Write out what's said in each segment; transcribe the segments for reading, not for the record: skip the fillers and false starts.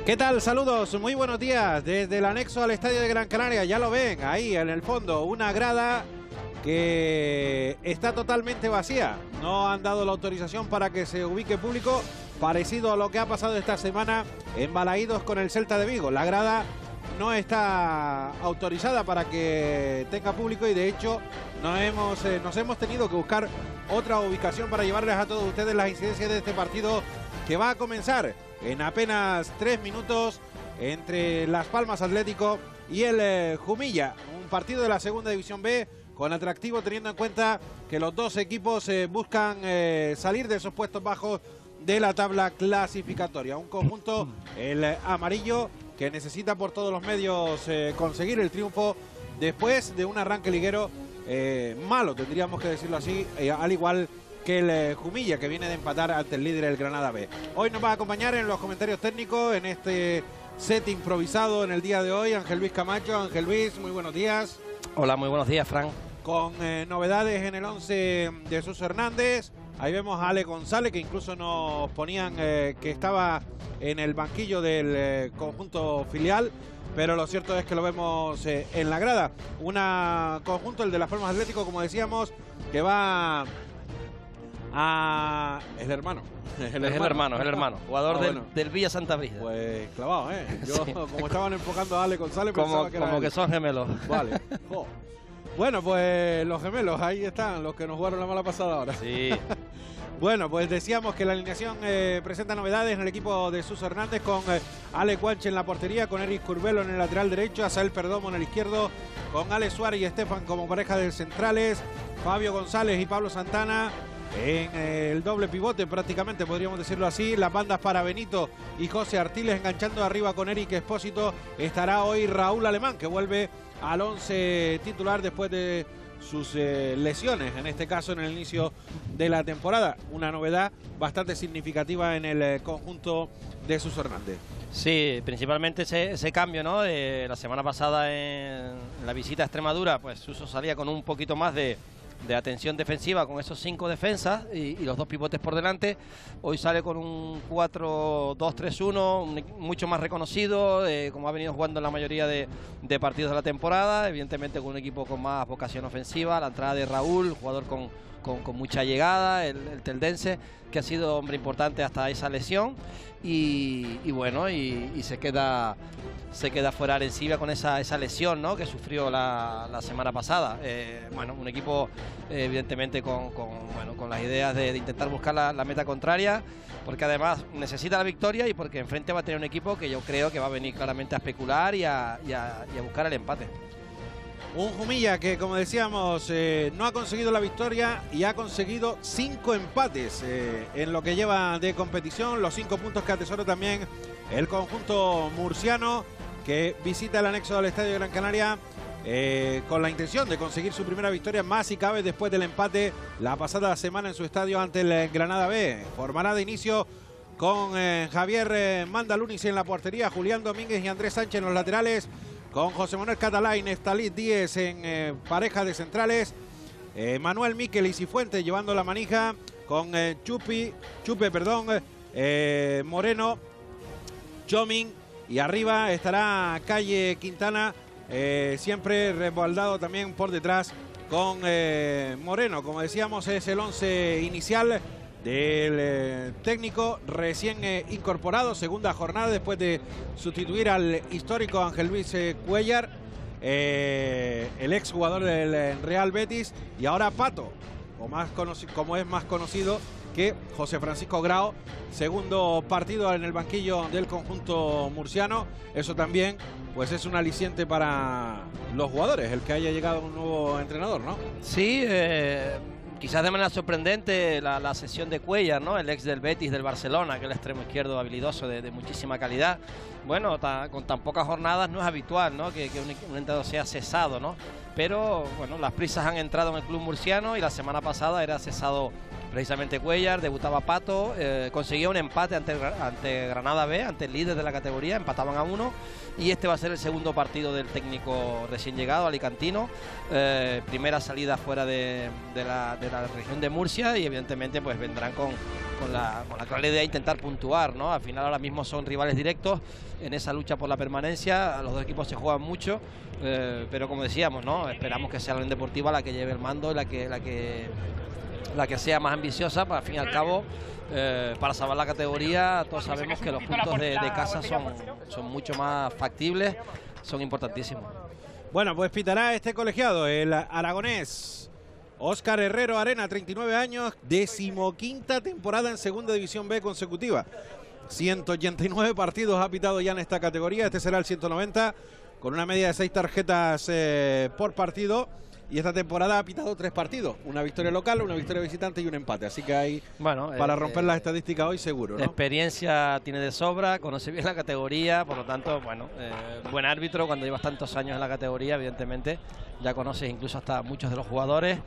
¿Qué tal? Saludos, muy buenos días desde el anexo al Estadio de Gran Canaria. Ya lo ven, ahí en el fondo, una grada que está totalmente vacía. No han dado la autorización para que se ubique público, parecido a lo que ha pasado esta semana en Balaídos con el Celta de Vigo. La grada no está autorizada para que tenga público y de hecho nos hemos tenido que buscar otra ubicación para llevarles a todos ustedes las incidencias de este partido que va a comenzar en apenas 3 minutos entre Las Palmas Atlético y el Jumilla. Un partido de la segunda división B con atractivo, teniendo en cuenta que los dos equipos buscan salir de esos puestos bajos de la tabla clasificatoria. Un conjunto, el amarillo, que necesita por todos los medios conseguir el triunfo después de un arranque liguero malo, tendríamos que decirlo así, al igual que el Jumilla, que viene de empatar ante el líder, el Granada B. Hoy nos va a acompañar en los comentarios técnicos en este set improvisado en el día de hoy Ángel Luis Camacho. Ángel Luis, muy buenos días. Hola, muy buenos días, Fran. Con novedades en el 11 de Jesús Hernández. Ahí vemos a Ale González, que incluso nos ponían que estaba en el banquillo del conjunto filial, pero lo cierto es que lo vemos en la grada. Un conjunto, el de Las Palmas Atlético, como decíamos, que va a... Es el hermano. Es el hermano. Jugador del Villa Santa Brígida. Pues clavado, ¿eh? Yo, sí. Como estaban enfocando a Ale González, pensaba que era como él. que son gemelos. Vale. Oh. Bueno, pues los gemelos, ahí están, los que nos jugaron la mala pasada ahora. Sí. Bueno, pues decíamos que la alineación presenta novedades en el equipo de Jesús Hernández, con Ale Cuanche en la portería, con Eric Curbelo en el lateral derecho, Asael Perdomo en el izquierdo, con Ale Suárez y Estefan como pareja de centrales, Fabio González y Pablo Santana en el doble pivote, prácticamente podríamos decirlo así. Las bandas para Benito y José Artiles, enganchando arriba con Eric Espósito. Estará hoy Raúl Alemán, que vuelve al 11 titular después de sus lesiones, en este caso en el inicio de la temporada. Una novedad bastante significativa en el conjunto de Jesús Hernández. Sí, principalmente ese cambio, ¿no? De la semana pasada en la visita a Extremadura, pues Suso salía con un poquito más de atención defensiva con esos 5 defensas y los 2 pivotes por delante. Hoy sale con un 4-2-3-1 mucho más reconocido, como ha venido jugando en la mayoría de partidos de la temporada, evidentemente con un equipo con más vocación ofensiva. La entrada de Raúl, jugador con mucha llegada, el teldense, que ha sido hombre importante hasta esa lesión y bueno, y se queda fuera Arencibia con esa lesión, ¿no?, que sufrió la semana pasada. Bueno, un equipo evidentemente con las ideas de intentar buscar la meta contraria, porque además necesita la victoria y porque enfrente va a tener un equipo que yo creo que va a venir claramente a especular y a buscar el empate. Un Jumilla que, como decíamos, no ha conseguido la victoria y ha conseguido 5 empates en lo que lleva de competición. Los 5 puntos que atesora también el conjunto murciano, que visita el anexo del Estadio de Gran Canaria con la intención de conseguir su primera victoria, más si cabe después del empate la pasada semana en su estadio ante el Granada B. Formará de inicio con Javier Mandaluniz en la portería, Julián Domínguez y Andrés Sánchez en los laterales, con José Manuel Catalá y Neftalí Díez en pareja de centrales, Manuel Miquel y Cifuentes llevando la manija, con Chupe, Moreno, Chomin, y arriba estará Calle Quintana, siempre respaldado también por detrás con Moreno. Como decíamos, es el 11 inicial del técnico recién incorporado, segunda jornada después de sustituir al histórico Ángel Luis Cuellar, el ex jugador del Real Betis, y ahora Pato, como es más conocido que José Francisco Grao, segundo partido en el banquillo del conjunto murciano. Eso también pues es un aliciente para los jugadores, el que haya llegado un nuevo entrenador, ¿no? Sí, quizás de manera sorprendente la sesión de Cuellar, ¿no?, el ex del Betis, del Barcelona, que es el extremo izquierdo habilidoso de muchísima calidad. Bueno, con tan pocas jornadas no es habitual, ¿no?, que un entrenador sea cesado, ¿no? Pero bueno, las prisas han entrado en el club murciano y la semana pasada era cesado precisamente Cuellar, debutaba Pato, conseguía un empate ante Granada B, ante el líder de la categoría, empataban a 1, y este va a ser el segundo partido del técnico recién llegado, alicantino, primera salida fuera de la región de Murcia, y evidentemente pues vendrán con la clara idea de intentar puntuar, ¿no? Al final ahora mismo son rivales directos en esa lucha por la permanencia, los dos equipos se juegan mucho, pero como decíamos, ¿no? Esperamos que sea la Unión Deportiva la que lleve el mando, la que sea más ambiciosa, para al fin y al cabo, para salvar la categoría. Todos sabemos que los puntos de casa son mucho más factibles, son importantísimos. Bueno, pues pitará este colegiado, el aragonés Óscar Herrero Arena, 39 años, 15ª temporada en Segunda División B consecutiva. 189 partidos ha pitado ya en esta categoría, este será el 190, con una media de 6 tarjetas por partido. Y esta temporada ha pitado 3 partidos, una victoria local, una victoria visitante y un empate. Así que hay, bueno, para romper las estadísticas hoy seguro, ¿no? Experiencia tiene de sobra, conoce bien la categoría, por lo tanto, bueno, buen árbitro. Cuando llevas tantos años en la categoría, evidentemente, ya conoces incluso hasta muchos de los jugadores.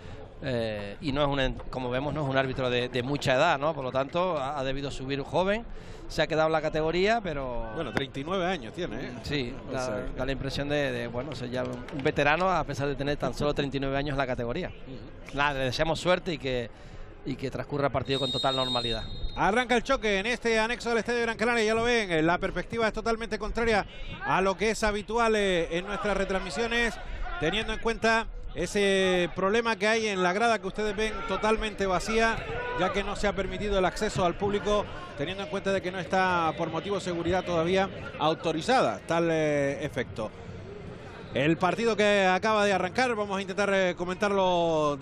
Y no es como vemos, no es un árbitro de mucha edad, ¿no? Por lo tanto, ha debido subir joven. Se ha quedado en la categoría, pero... Bueno, 39 años tiene, ¿eh? Sí, da la impresión de bueno, ser ya un veterano a pesar de tener tan solo 39 años en la categoría. Nada, le deseamos suerte y que transcurra el partido con total normalidad. Arranca el choque en este anexo del Estadio de Gran Canaria, ya lo ven, la perspectiva es totalmente contraria a lo que es habitual en nuestras retransmisiones, teniendo en cuenta ese problema que hay en la grada que ustedes ven totalmente vacía, ya que no se ha permitido el acceso al público, teniendo en cuenta de que no está por motivo de seguridad todavía autorizada tal efecto. El partido que acaba de arrancar, vamos a intentar comentarlo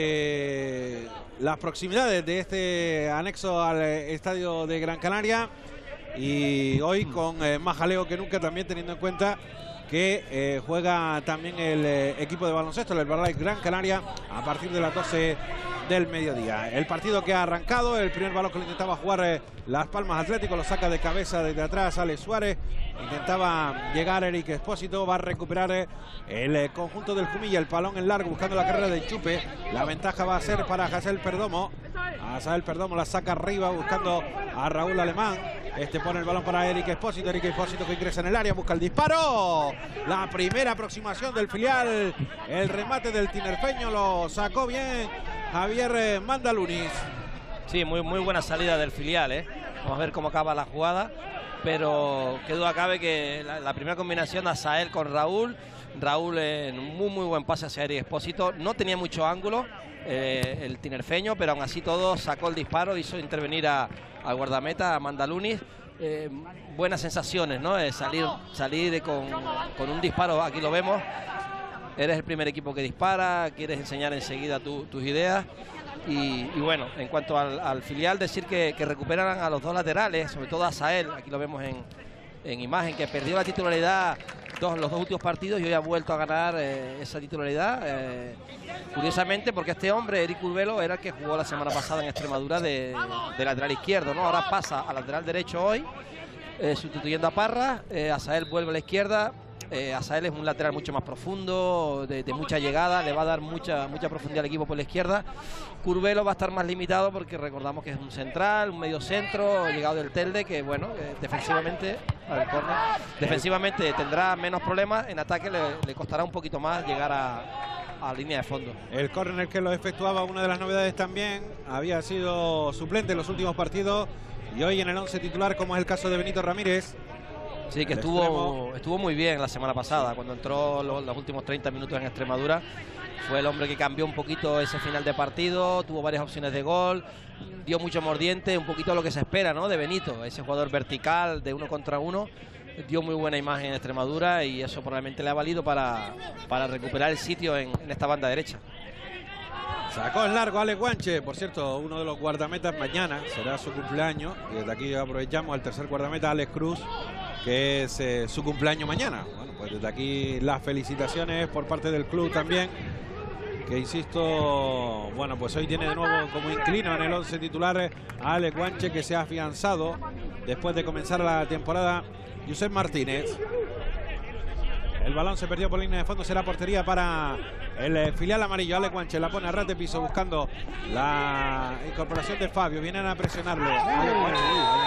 desde las proximidades de este anexo al Estadio de Gran Canaria, y hoy con más jaleo que nunca, también teniendo en cuenta que juega también el equipo de baloncesto, el Herbalife Gran Canaria, a partir de las 12 del mediodía. El partido que ha arrancado, el primer balón que lo intentaba jugar Las Palmas Atlético, lo saca de cabeza desde atrás Alex Suárez, intentaba llegar Eric Espósito, va a recuperar el conjunto del Jumilla, el balón en largo buscando la carrera de Chupe, la ventaja va a ser para Hazel Perdomo. Asael Perdomo la saca arriba buscando a Raúl Alemán. Este pone el balón para Eric Espósito. Eric Espósito que ingresa en el área, busca el disparo. La primera aproximación del filial. El remate del tinerfeño lo sacó bien Javier Mandalunis. Sí, muy buena salida del filial, ¿eh? Vamos a ver cómo acaba la jugada. Pero qué duda cabe que la primera combinación, Asael con Raúl. Raúl en un muy buen pase hacia Eric Espósito. No tenía mucho ángulo el tinerfeño, pero aún así todo sacó el disparo, hizo intervenir al guardameta, a Mandalunis. Buenas sensaciones, ¿no? Salir con un disparo, aquí lo vemos. Eres el primer equipo que dispara, quieres enseñar enseguida tus ideas. Y bueno, en cuanto al filial, decir que recuperan a los dos laterales, sobre todo a Asael, aquí lo vemos en imagen, que perdió la titularidad los dos últimos partidos y hoy ha vuelto a ganar esa titularidad. Curiosamente, porque este hombre, Eric Curvelo, era el que jugó la semana pasada en Extremadura de lateral izquierdo, ¿no? Ahora pasa a lateral derecho hoy, sustituyendo a Parra. Asael vuelve a la izquierda. Asael es un lateral mucho más profundo, de mucha llegada, le va a dar mucha profundidad al equipo por la izquierda. Curvelo va a estar más limitado porque recordamos que es un central, un medio centro, llegado del Telde, que bueno, defensivamente tendrá menos problemas, en ataque le costará un poquito más llegar a línea de fondo. El córner que lo efectuaba, una de las novedades también, había sido suplente en los últimos partidos y hoy en el 11 titular, como es el caso de Benito Ramírez. Sí, que estuvo muy bien la semana pasada, cuando entró los últimos 30 minutos en Extremadura. Fue el hombre que cambió un poquito ese final de partido, tuvo varias opciones de gol, dio mucho mordiente, un poquito lo que se espera, ¿no?, de Benito, ese jugador vertical de 1 contra 1. Dio muy buena imagen en Extremadura y eso probablemente le ha valido para recuperar el sitio en esta banda derecha. Sacó en largo Alex Guanche, por cierto, uno de los guardametas mañana, será su cumpleaños. Y desde aquí aprovechamos al tercer guardameta, Alex Cruz, que es su cumpleaños mañana. Bueno, pues desde aquí las felicitaciones por parte del club también, que insisto, bueno, pues hoy tiene de nuevo como inclino en el 11 titular a Alex Guanche, que se ha afianzado después de comenzar la temporada Josep Martínez. El balón se perdió por línea de fondo, será portería para el filial amarillo. Ale Guanche la pone a ras de piso buscando la incorporación de Fabio. Vienen a presionarlo. Ale Guanche,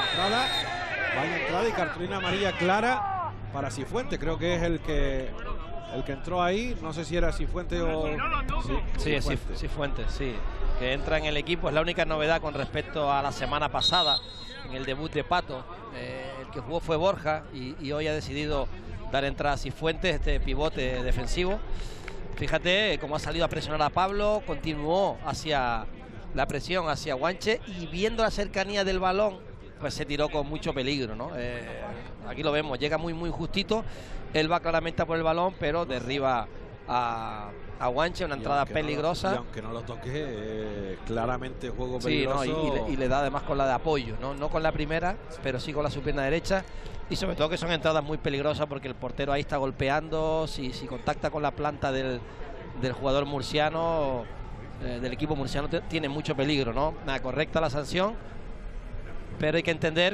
vaya entrada y cartulina amarilla clara para Cifuentes. Creo que es el que entró ahí. No sé si era Cifuentes o... Sí, Cifuentes, sí. Que entra en el equipo. Es la única novedad con respecto a la semana pasada, en el debut de Pato. El que jugó fue Borja y hoy ha decidido dar entrada a Cifuentes, este pivote defensivo. Fíjate cómo ha salido a presionar a Pablo, continuó hacia la presión, hacia Guanche, y viendo la cercanía del balón, pues se tiró con mucho peligro, ¿no? Aquí lo vemos, llega muy justito, él va claramente a por el balón, pero derriba a Guanche, una entrada peligrosa. Y aunque no lo toque, claramente juego peligroso. Sí, ¿no? y le da además con la de apoyo, no con la primera, pero sí con la su pierna derecha. Y sobre todo que son entradas muy peligrosas porque el portero ahí está golpeando. Si contacta con la planta del jugador murciano, del equipo murciano, tiene mucho peligro, ¿no? Nada, correcta la sanción, pero hay que entender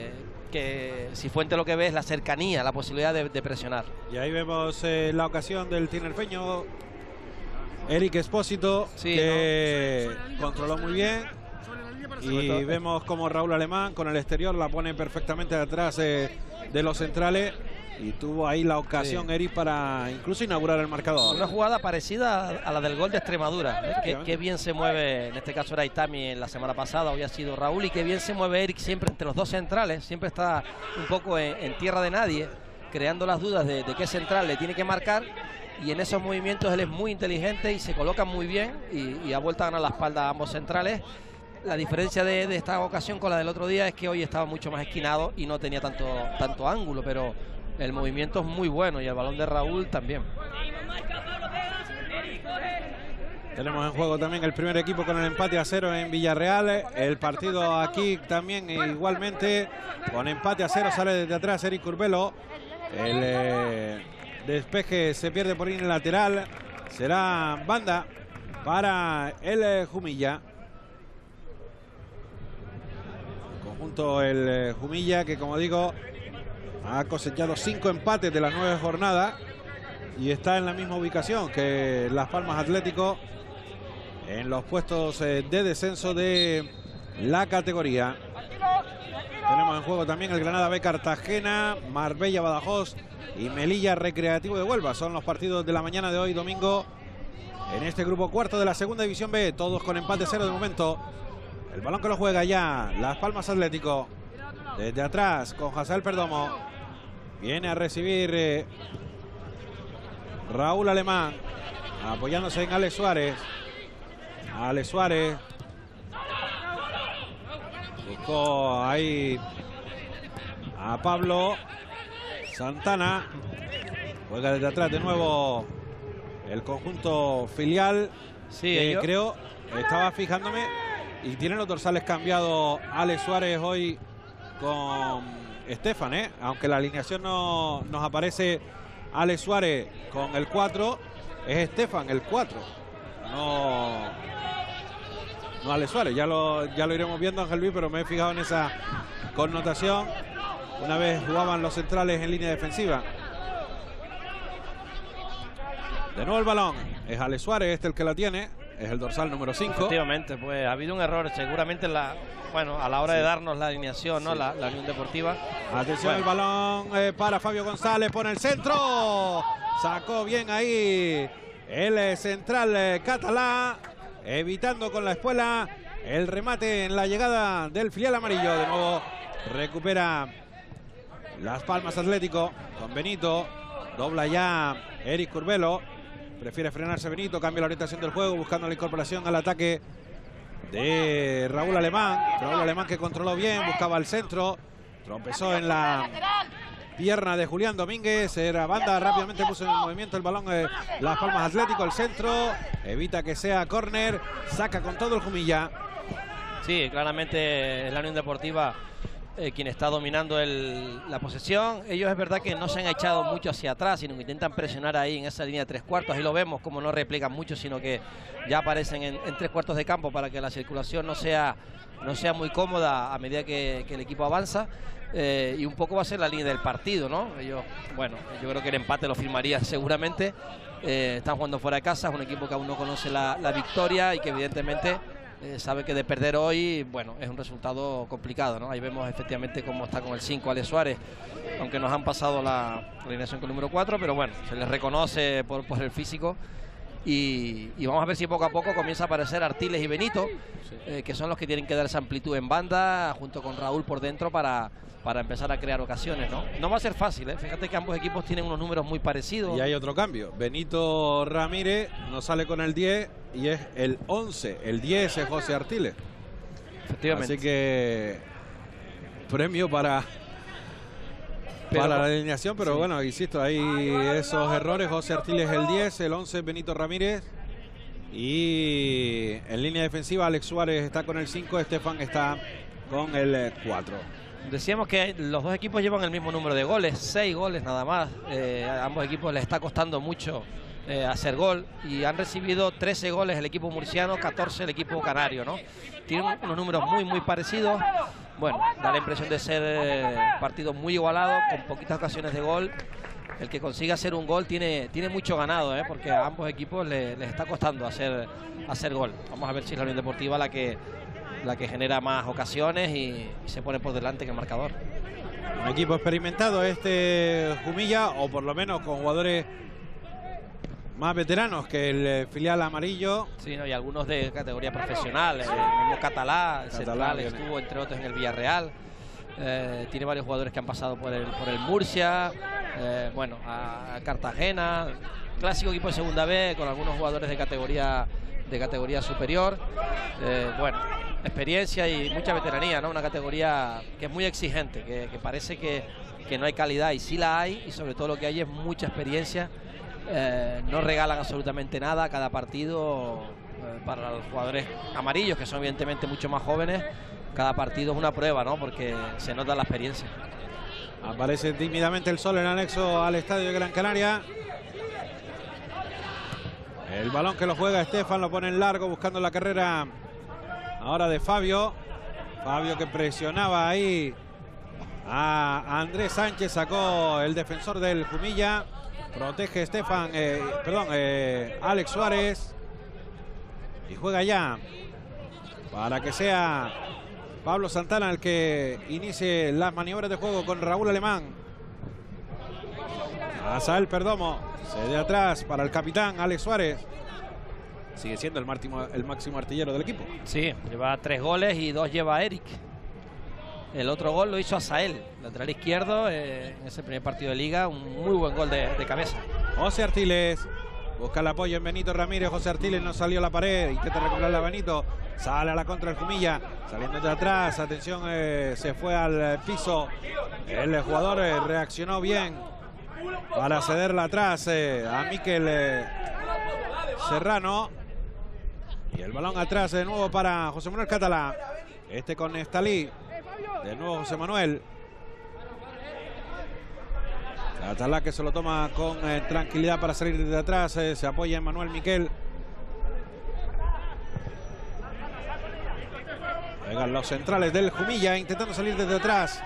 que Cifuentes lo que ve es la cercanía, la posibilidad de presionar. Y ahí vemos la ocasión del tinerfeño Eric Espósito, que controló muy bien. Y vemos como Raúl Alemán con el exterior la pone perfectamente detrás de los centrales. Y tuvo ahí la ocasión Eric para incluso inaugurar el marcador. Una jugada parecida a la del gol de Extremadura. Qué bien se mueve, en este caso era Itami en la semana pasada, hoy ha sido Raúl, y qué bien se mueve Eric siempre entre los dos centrales. Siempre está un poco en tierra de nadie, creando las dudas de qué central le tiene que marcar. Y en esos movimientos él es muy inteligente y se coloca muy bien y ha vuelto a ganar la espalda a ambos centrales. La diferencia de esta ocasión con la del otro día es que hoy estaba mucho más esquinado y no tenía tanto ángulo, pero el movimiento es muy bueno y el balón de Raúl también. Tenemos en juego también el primer equipo con el empate a 0 en Villarreal. El partido aquí también igualmente con empate a 0, sale desde atrás Eric Curbelo. El despeje se pierde por línea lateral. Será banda para el Jumilla. Conjunto el Jumilla, que como digo ha cosechado 5 empates de las 9 jornadas y está en la misma ubicación que Las Palmas Atlético en los puestos de descenso de la categoría. Tenemos en juego también el Granada B Cartagena, Marbella Badajoz y Melilla Recreativo de Huelva. Son los partidos de la mañana de hoy domingo en este grupo cuarto de la segunda división B, todos con empate 0 de momento. El balón que lo juega ya Las Palmas Atlético. Desde atrás con Hazael Perdomo. Viene a recibir Raúl Alemán. Apoyándose en Alex Suárez. Alex Suárez. Buscó ahí a Pablo Santana. Juega desde atrás de nuevo el conjunto filial. Sí, creo, estaba fijándome. Y tienen los dorsales cambiados Alex Suárez hoy con Estefan, aunque la alineación no nos aparece Alex Suárez con el 4, es Estefan el 4, no Alex Suárez. Ya lo iremos viendo, Ángel Luis, pero me he fijado en esa connotación. Una vez jugaban los centrales en línea defensiva. De nuevo el balón, es Alex Suárez el que la tiene. Es el dorsal número 5. Efectivamente, pues ha habido un error seguramente a la hora de darnos la alineación, ¿no? La Unión Deportiva. Atención, el balón para Fabio González, pone el centro. Sacó bien ahí el central catalán, evitando con la espuela el remate en la llegada del filial amarillo. De nuevo recupera Las Palmas Atlético con Benito. Dobla ya Eric Curbelo. Prefiere frenarse Benito, cambia la orientación del juego, buscando la incorporación al ataque de Raúl Alemán. Raúl Alemán que controló bien, buscaba el centro, tropezó en la pierna de Julián Domínguez. Era banda, rápidamente puso en movimiento el balón Las Palmas Atlético, el centro, evita que sea córner, saca con todo el Jumilla. Sí, claramente la Unión Deportiva quien está dominando la posesión. Ellos es verdad que no se han echado mucho hacia atrás, sino que intentan presionar ahí en esa línea de 3/4. Ahí lo vemos como no replican mucho, sino que ya aparecen en 3/4 de campo para que la circulación no sea muy cómoda a medida que el equipo avanza. Y un poco va a ser la línea del partido, ¿no? Ellos, bueno, yo creo que el empate lo firmarían seguramente. Están jugando fuera de casa, es un equipo que aún no conoce la victoria y que evidentemente sabe que de perder hoy, bueno, es un resultado complicado, ¿no? Ahí vemos efectivamente cómo está con el 5 Alex Suárez, aunque nos han pasado la alineación con el número 4, pero bueno, se les reconoce por el físico. Y vamos a ver si poco a poco comienza a aparecer Artiles y Benito, que son los que tienen que dar esa amplitud en banda, junto con Raúl por dentro para empezar a crear ocasiones, ¿no? No va a ser fácil, ¿eh? Fíjate que ambos equipos tienen unos números muy parecidos. Y hay otro cambio. Benito Ramírez no sale con el 10 y es el 11. El 10 es José Artiles. Efectivamente. Así que premio para la alineación, pero sí, bueno, insisto, hay esos errores. José Artiles el 10, el 11 Benito Ramírez. Y en línea defensiva Alex Suárez está con el 5, Estefan está con el 4. Decíamos que los dos equipos llevan el mismo número de goles, 6 goles nada más. A ambos equipos les está costando mucho hacer gol y han recibido 13 goles el equipo murciano, 14 el equipo canario, ¿no? Tienen unos números muy parecidos. Bueno, da la impresión de ser partido muy igualado, con poquitas ocasiones de gol. El que consiga hacer un gol tiene mucho ganado, porque a ambos equipos les está costando hacer gol. Vamos a ver si es la Unión Deportiva la que genera más ocasiones y se pone por delante en el marcador. Un equipo experimentado Jumilla, o por lo menos con jugadores más veteranos que el filial amarillo. Sí, ¿no? Y algunos de categoría profesional, el mismo Catalá central, estuvo entre otros en el Villarreal. Tiene varios jugadores que han pasado por el Murcia, bueno, a Cartagena. Clásico equipo de segunda B con algunos jugadores de categoría superior. Bueno, experiencia y mucha veteranía, ¿no? Una categoría que es muy exigente, que parece que no hay calidad, y sí la hay, y sobre todo lo que hay es mucha experiencia. No regalan absolutamente nada cada partido. Para los jugadores amarillos, que son evidentemente mucho más jóvenes, cada partido es una prueba, ¿no? Porque se nota la experiencia. Aparece tímidamente el sol en anexo al estadio de Gran Canaria. El balón que lo juega Estefan, lo pone en largo buscando la carrera ahora de Fabio. Fabio que presionaba ahí a Andrés Sánchez, sacó el defensor del Jumilla. Protege Estefan, Alex Suárez. Y juega ya para que sea Pablo Santana el que inicie las maniobras de juego con Raúl Alemán. Asael Perdomo, de atrás para el capitán Alex Suárez. Sigue siendo el máximo artillero del equipo. Sí, lleva 3 goles y 2 lleva Eric. El otro gol lo hizo Asael, lateral izquierdo, en ese primer partido de liga. Un muy buen gol de cabeza. José Artiles busca el apoyo en Benito Ramírez. José Artiles no salió a la pared, intenta recuperarla Benito. Sale a la contra el Jumilla, saliendo de atrás. Atención, se fue al piso. El jugador reaccionó bien para cederla atrás a Miquel Serrano. Y el balón atrás de nuevo para José Manuel Catalá. Con Estalí. De nuevo José Manuel. Catalá que se lo toma con tranquilidad para salir desde atrás. Se apoya en Manuel Miquel. Llegan los centrales del Jumilla intentando salir desde atrás.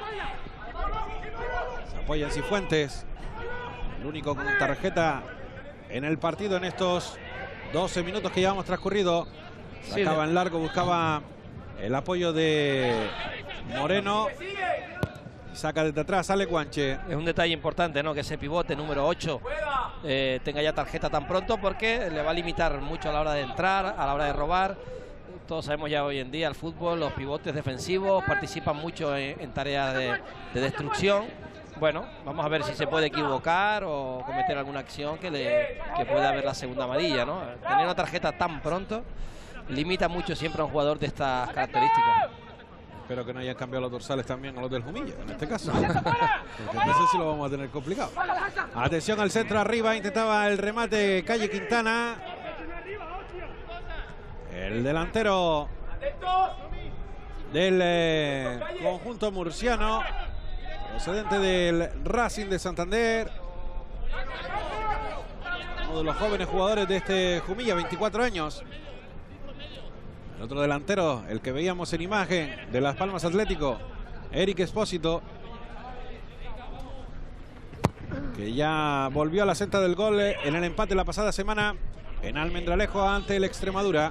Se apoya en Cifuentes. El único con tarjeta en el partido en estos 12 minutos que llevamos transcurrido. Sacaba en largo, buscaba el apoyo de Moreno. Saca desde atrás, sale Guanche. Es un detalle importante, ¿no? Que ese pivote número 8 tenga ya tarjeta tan pronto, porque le va a limitar mucho a la hora de entrar, a la hora de robar. Todos sabemos ya hoy en día el fútbol, los pivotes defensivos participan mucho en tareas de destrucción. Bueno, vamos a ver si se puede equivocar o cometer alguna acción que pueda haber la segunda amarilla, ¿no? Tener una tarjeta tan pronto limita mucho siempre a un jugador de estas características. Espero que no hayan cambiado los dorsales también a los del Jumilla, en este caso. Porque no sé si lo vamos a tener complicado. Atención al centro arriba, intentaba el remate Calle Quintana. El delantero del conjunto murciano, procedente del Racing de Santander. Uno de los jóvenes jugadores de este Jumilla, 24 años. El otro delantero, el que veíamos en imagen de Las Palmas Atlético, Eric Espósito, que ya volvió a la senda del gol en el empate la pasada semana en Almendralejo ante el Extremadura.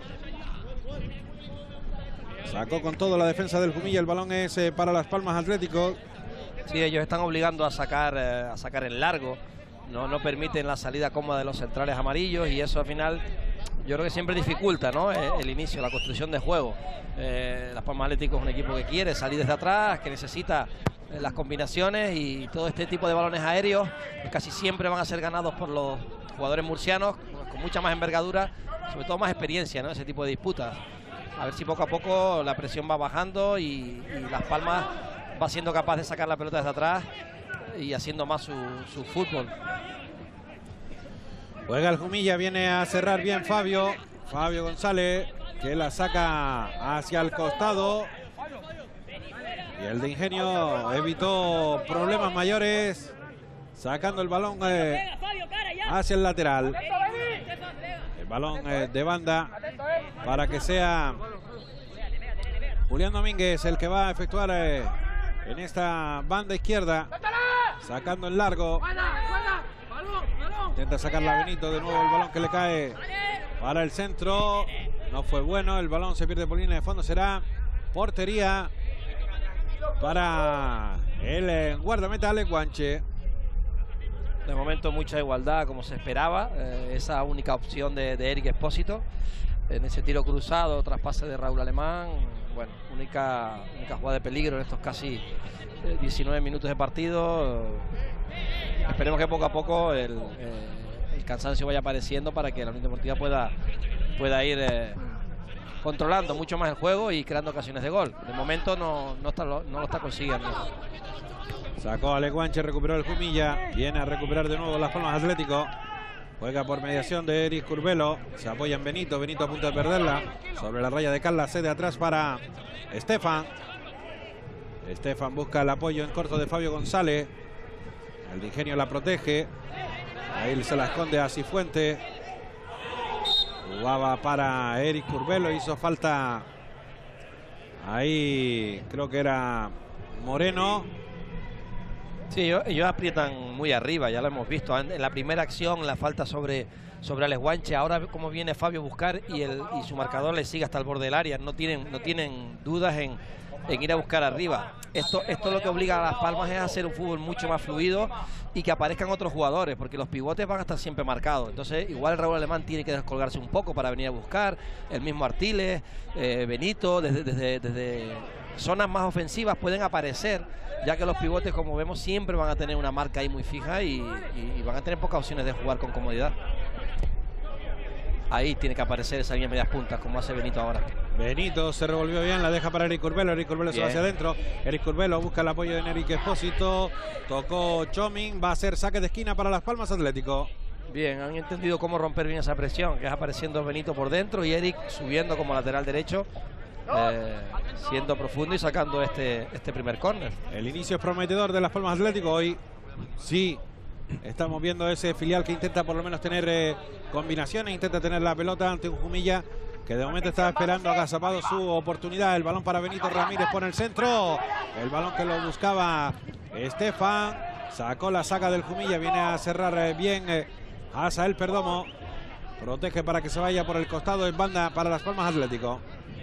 Sacó con todo la defensa del Jumilla. El balón es para Las Palmas Atlético. Sí, ellos están obligando a sacar en largo. No permiten la salida cómoda de los centrales amarillos, y eso al final yo creo que siempre dificulta, ¿no?, el inicio, la construcción de juego. Las Palmas Atlético es un equipo que quiere salir desde atrás, que necesita las combinaciones, y todo este tipo de balones aéreos que casi siempre van a ser ganados por los jugadores murcianos con mucha más envergadura, sobre todo más experiencia, ¿no?, ese tipo de disputas. A ver si poco a poco la presión va bajando y Las Palmas va siendo capaz de sacar la pelota desde atrás y haciendo más su fútbol. Juega el Jumilla, viene a cerrar bien Fabio González, que la saca hacia el costado. Y el de Ingenio evitó problemas mayores, sacando el balón hacia el lateral. El balón de banda para que sea Julián Domínguez el que va a efectuar en esta banda izquierda, sacando en largo. Intenta sacarla Benito, de nuevo el balón que le cae para el centro. No fue bueno, el balón se pierde por línea de fondo. Será portería para el guardameta Alex Guanche. De momento mucha igualdad como se esperaba. Esa única opción de Eric Espósito en ese tiro cruzado, traspase de Raúl Alemán. Bueno, única jugada de peligro en estos casi 19 minutos de partido. Esperemos que poco a poco el cansancio vaya apareciendo para que la Unión Deportiva pueda ir controlando mucho más el juego y creando ocasiones de gol. De momento no lo está consiguiendo. Sacó a Alex Guanche, recuperó el Jumilla. Viene a recuperar de nuevo Las Palmas Atlético. Juega por mediación de Eric Curbelo. Se apoya en Benito. Benito a punto de perderla. Sobre la raya de Carla, cede atrás para Estefan. Estefan busca el apoyo en corto de Fabio González. El de Ingenio la protege. Ahí se la esconde a Cifuente. Jugaba para Eric Curbelo. Hizo falta ahí, creo que era Moreno. Sí, ellos aprietan muy arriba, ya lo hemos visto. En la primera acción, la falta sobre Alex Guanche. Ahora como viene Fabio a buscar y su marcador le sigue hasta el borde del área. No tienen dudas en ir a buscar arriba. Esto lo que obliga a Las Palmas es a hacer un fútbol mucho más fluido y que aparezcan otros jugadores, porque los pivotes van a estar siempre marcados. Entonces igual Raúl Alemán tiene que descolgarse un poco para venir a buscar. El mismo Artiles, Benito, desde zonas más ofensivas pueden aparecer, ya que los pivotes, como vemos, siempre van a tener una marca ahí muy fija y van a tener pocas opciones de jugar con comodidad. Ahí tiene que aparecer esa línea de medias puntas, como hace Benito ahora. Benito se revolvió bien, la deja para Eric Curbelo. Eric Curbelo se va hacia adentro. Eric Curbelo busca el apoyo de Eric Espósito. Tocó Chomin, va a ser saque de esquina para Las Palmas Atlético. Bien, han entendido cómo romper bien esa presión, que es apareciendo Benito por dentro y Eric subiendo como lateral derecho, siendo profundo y sacando este primer córner. El inicio es prometedor de Las Palmas Atlético. Hoy sí estamos viendo ese filial que intenta por lo menos tener combinaciones, intenta tener la pelota ante un Jumilla que de momento estaba esperando agazapado su oportunidad. El balón para Benito Ramírez por el centro. El balón que lo buscaba Estefan. Sacó la saca del Jumilla. Viene a cerrar bien Asael Perdomo. Protege para que se vaya por el costado en banda para Las Palmas Atlético.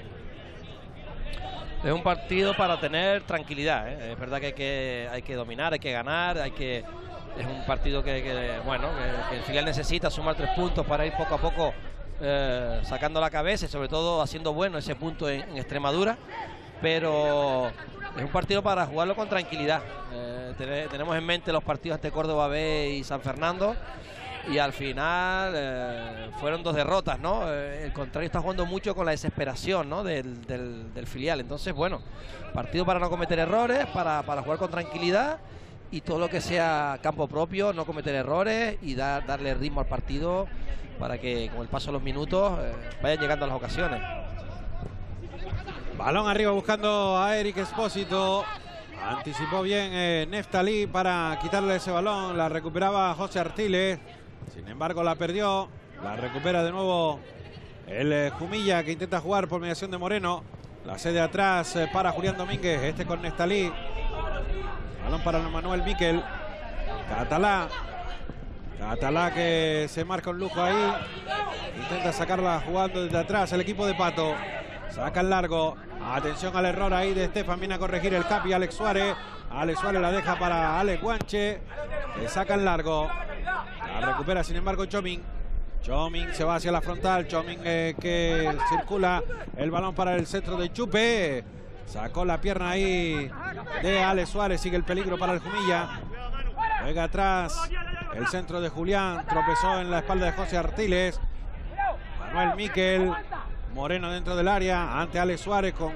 Es un partido para tener tranquilidad, ¿eh? Es verdad que hay que dominar, hay que ganar, es un partido que el filial necesita sumar 3 puntos para ir poco a poco sacando la cabeza y sobre todo haciendo bueno ese punto en Extremadura, pero es un partido para jugarlo con tranquilidad. Tenemos en mente los partidos ante Córdoba B y San Fernando y al final fueron 2 derrotas, ¿no? El contrario está jugando mucho con la desesperación, ¿no?, del filial. Entonces, bueno, partido para no cometer errores, para jugar con tranquilidad y todo lo que sea campo propio, no cometer errores y darle ritmo al partido para que con el paso de los minutos vayan llegando a las ocasiones. Balón arriba buscando a Eric Espósito. Anticipó bien Neftalí para quitarle ese balón. La recuperaba José Artiles. Sin embargo, la perdió. La recupera de nuevo el Jumilla, que intenta jugar por mediación de Moreno. La cede atrás para Julián Domínguez. Este con Neftalí. Balón para Manuel Miquel. Catalá. Catalá que se marca un lujo ahí. Intenta sacarla jugando desde atrás el equipo de Pato. Saca el largo. Atención al error ahí de Estefan. Viene a corregir el Capi, Alex Suárez. Alex Suárez la deja para Alex Guanche. Le saca el largo. La recupera sin embargo Chomín. Chomín se va hacia la frontal. Chomín que circula el balón para el centro de Chupe. Sacó la pierna ahí de Alex Suárez. Sigue el peligro para el Jumilla. Juega atrás el centro de Julián. Tropezó en la espalda de José Artiles. Manuel Miquel. Moreno dentro del área ante Alex Suárez con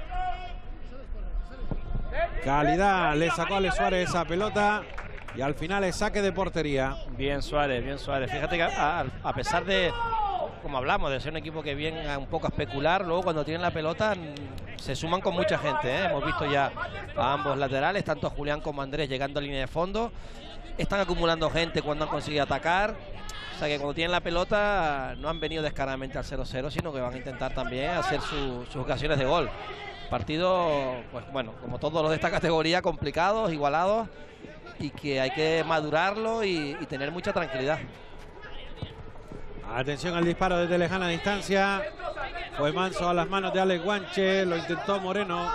calidad. Le sacó a Alex Suárez esa pelota y al final es saque de portería. Bien Suárez, bien Suárez. Fíjate que a pesar de, como hablamos, de ser un equipo que viene un poco a especular, luego cuando tienen la pelota se suman con mucha gente, ¿eh? Hemos visto ya a ambos laterales, tanto a Julián como a Andrés llegando a línea de fondo. Están acumulando gente cuando han conseguido atacar. O sea que cuando tienen la pelota no han venido descaradamente al 0-0, sino que van a intentar también hacer sus ocasiones de gol. Partido, pues bueno, como todos los de esta categoría, complicados, igualados, y que hay que madurarlo y tener mucha tranquilidad. Atención al disparo desde lejana distancia. Fue manso a las manos de Alex Guanche. Lo intentó Moreno.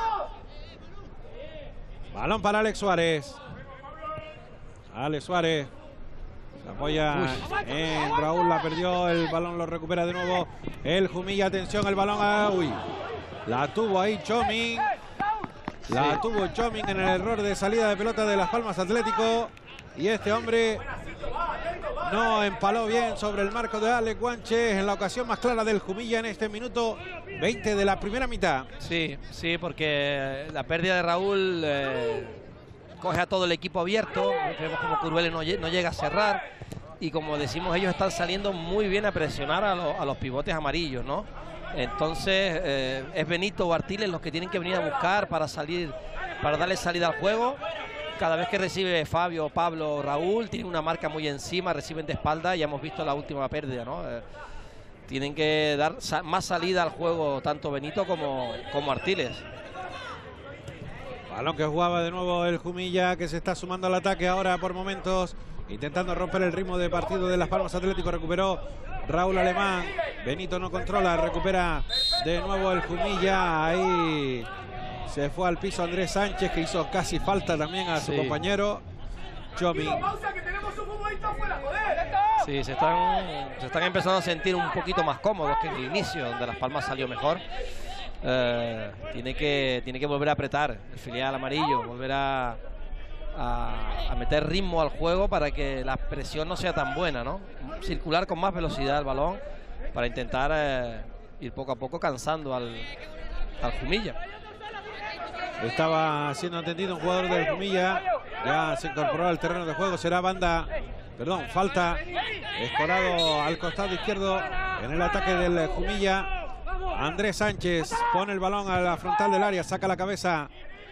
Balón para Alex Suárez. Alex Suárez. Se apoya en Raúl, la perdió, el balón lo recupera de nuevo el Jumilla. Atención, el balón la tuvo ahí Chomín. La tuvo Chomín en el error de salida de pelota de Las Palmas Atlético. Y este hombre no empaló bien sobre el marco de Alex Guanche en la ocasión más clara del Jumilla en este minuto 20 de la primera mitad. Sí, sí, porque la pérdida de Raúl coge a todo el equipo abierto. Vemos como Curuele no llega a cerrar. Y como decimos, ellos están saliendo muy bien a presionar a los pivotes amarillos, ¿no? Entonces es Benito o Artiles los que tienen que venir a buscar para darle salida al juego. Cada vez que recibe Fabio, Pablo o Raúl, tienen una marca muy encima, reciben de espalda. Ya hemos visto la última pérdida, ¿no? Tienen que dar más salida al juego tanto Benito como Artiles. Balón que jugaba de nuevo el Jumilla, que se está sumando al ataque ahora por momentos, intentando romper el ritmo de partido de Las Palmas Atlético. Recuperó Raúl Alemán. Benito no controla, recupera de nuevo el Jumilla. Ahí se fue al piso Andrés Sánchez, que hizo casi falta también a su compañero Chomín. Sí, se están empezando a sentir un poquito más cómodos que en el inicio, donde Las Palmas salió mejor. Tiene que volver a apretar el filial amarillo, volver a meter ritmo al juego para que la presión no sea tan buena, ¿no? Circular con más velocidad el balón para intentar ir poco a poco cansando al Jumilla. Estaba siendo atendido un jugador del Jumilla, ya se incorporó al terreno de juego. Será falta. Escorado al costado izquierdo en el ataque del Jumilla. Andrés Sánchez pone el balón a la frontal del área, saca la cabeza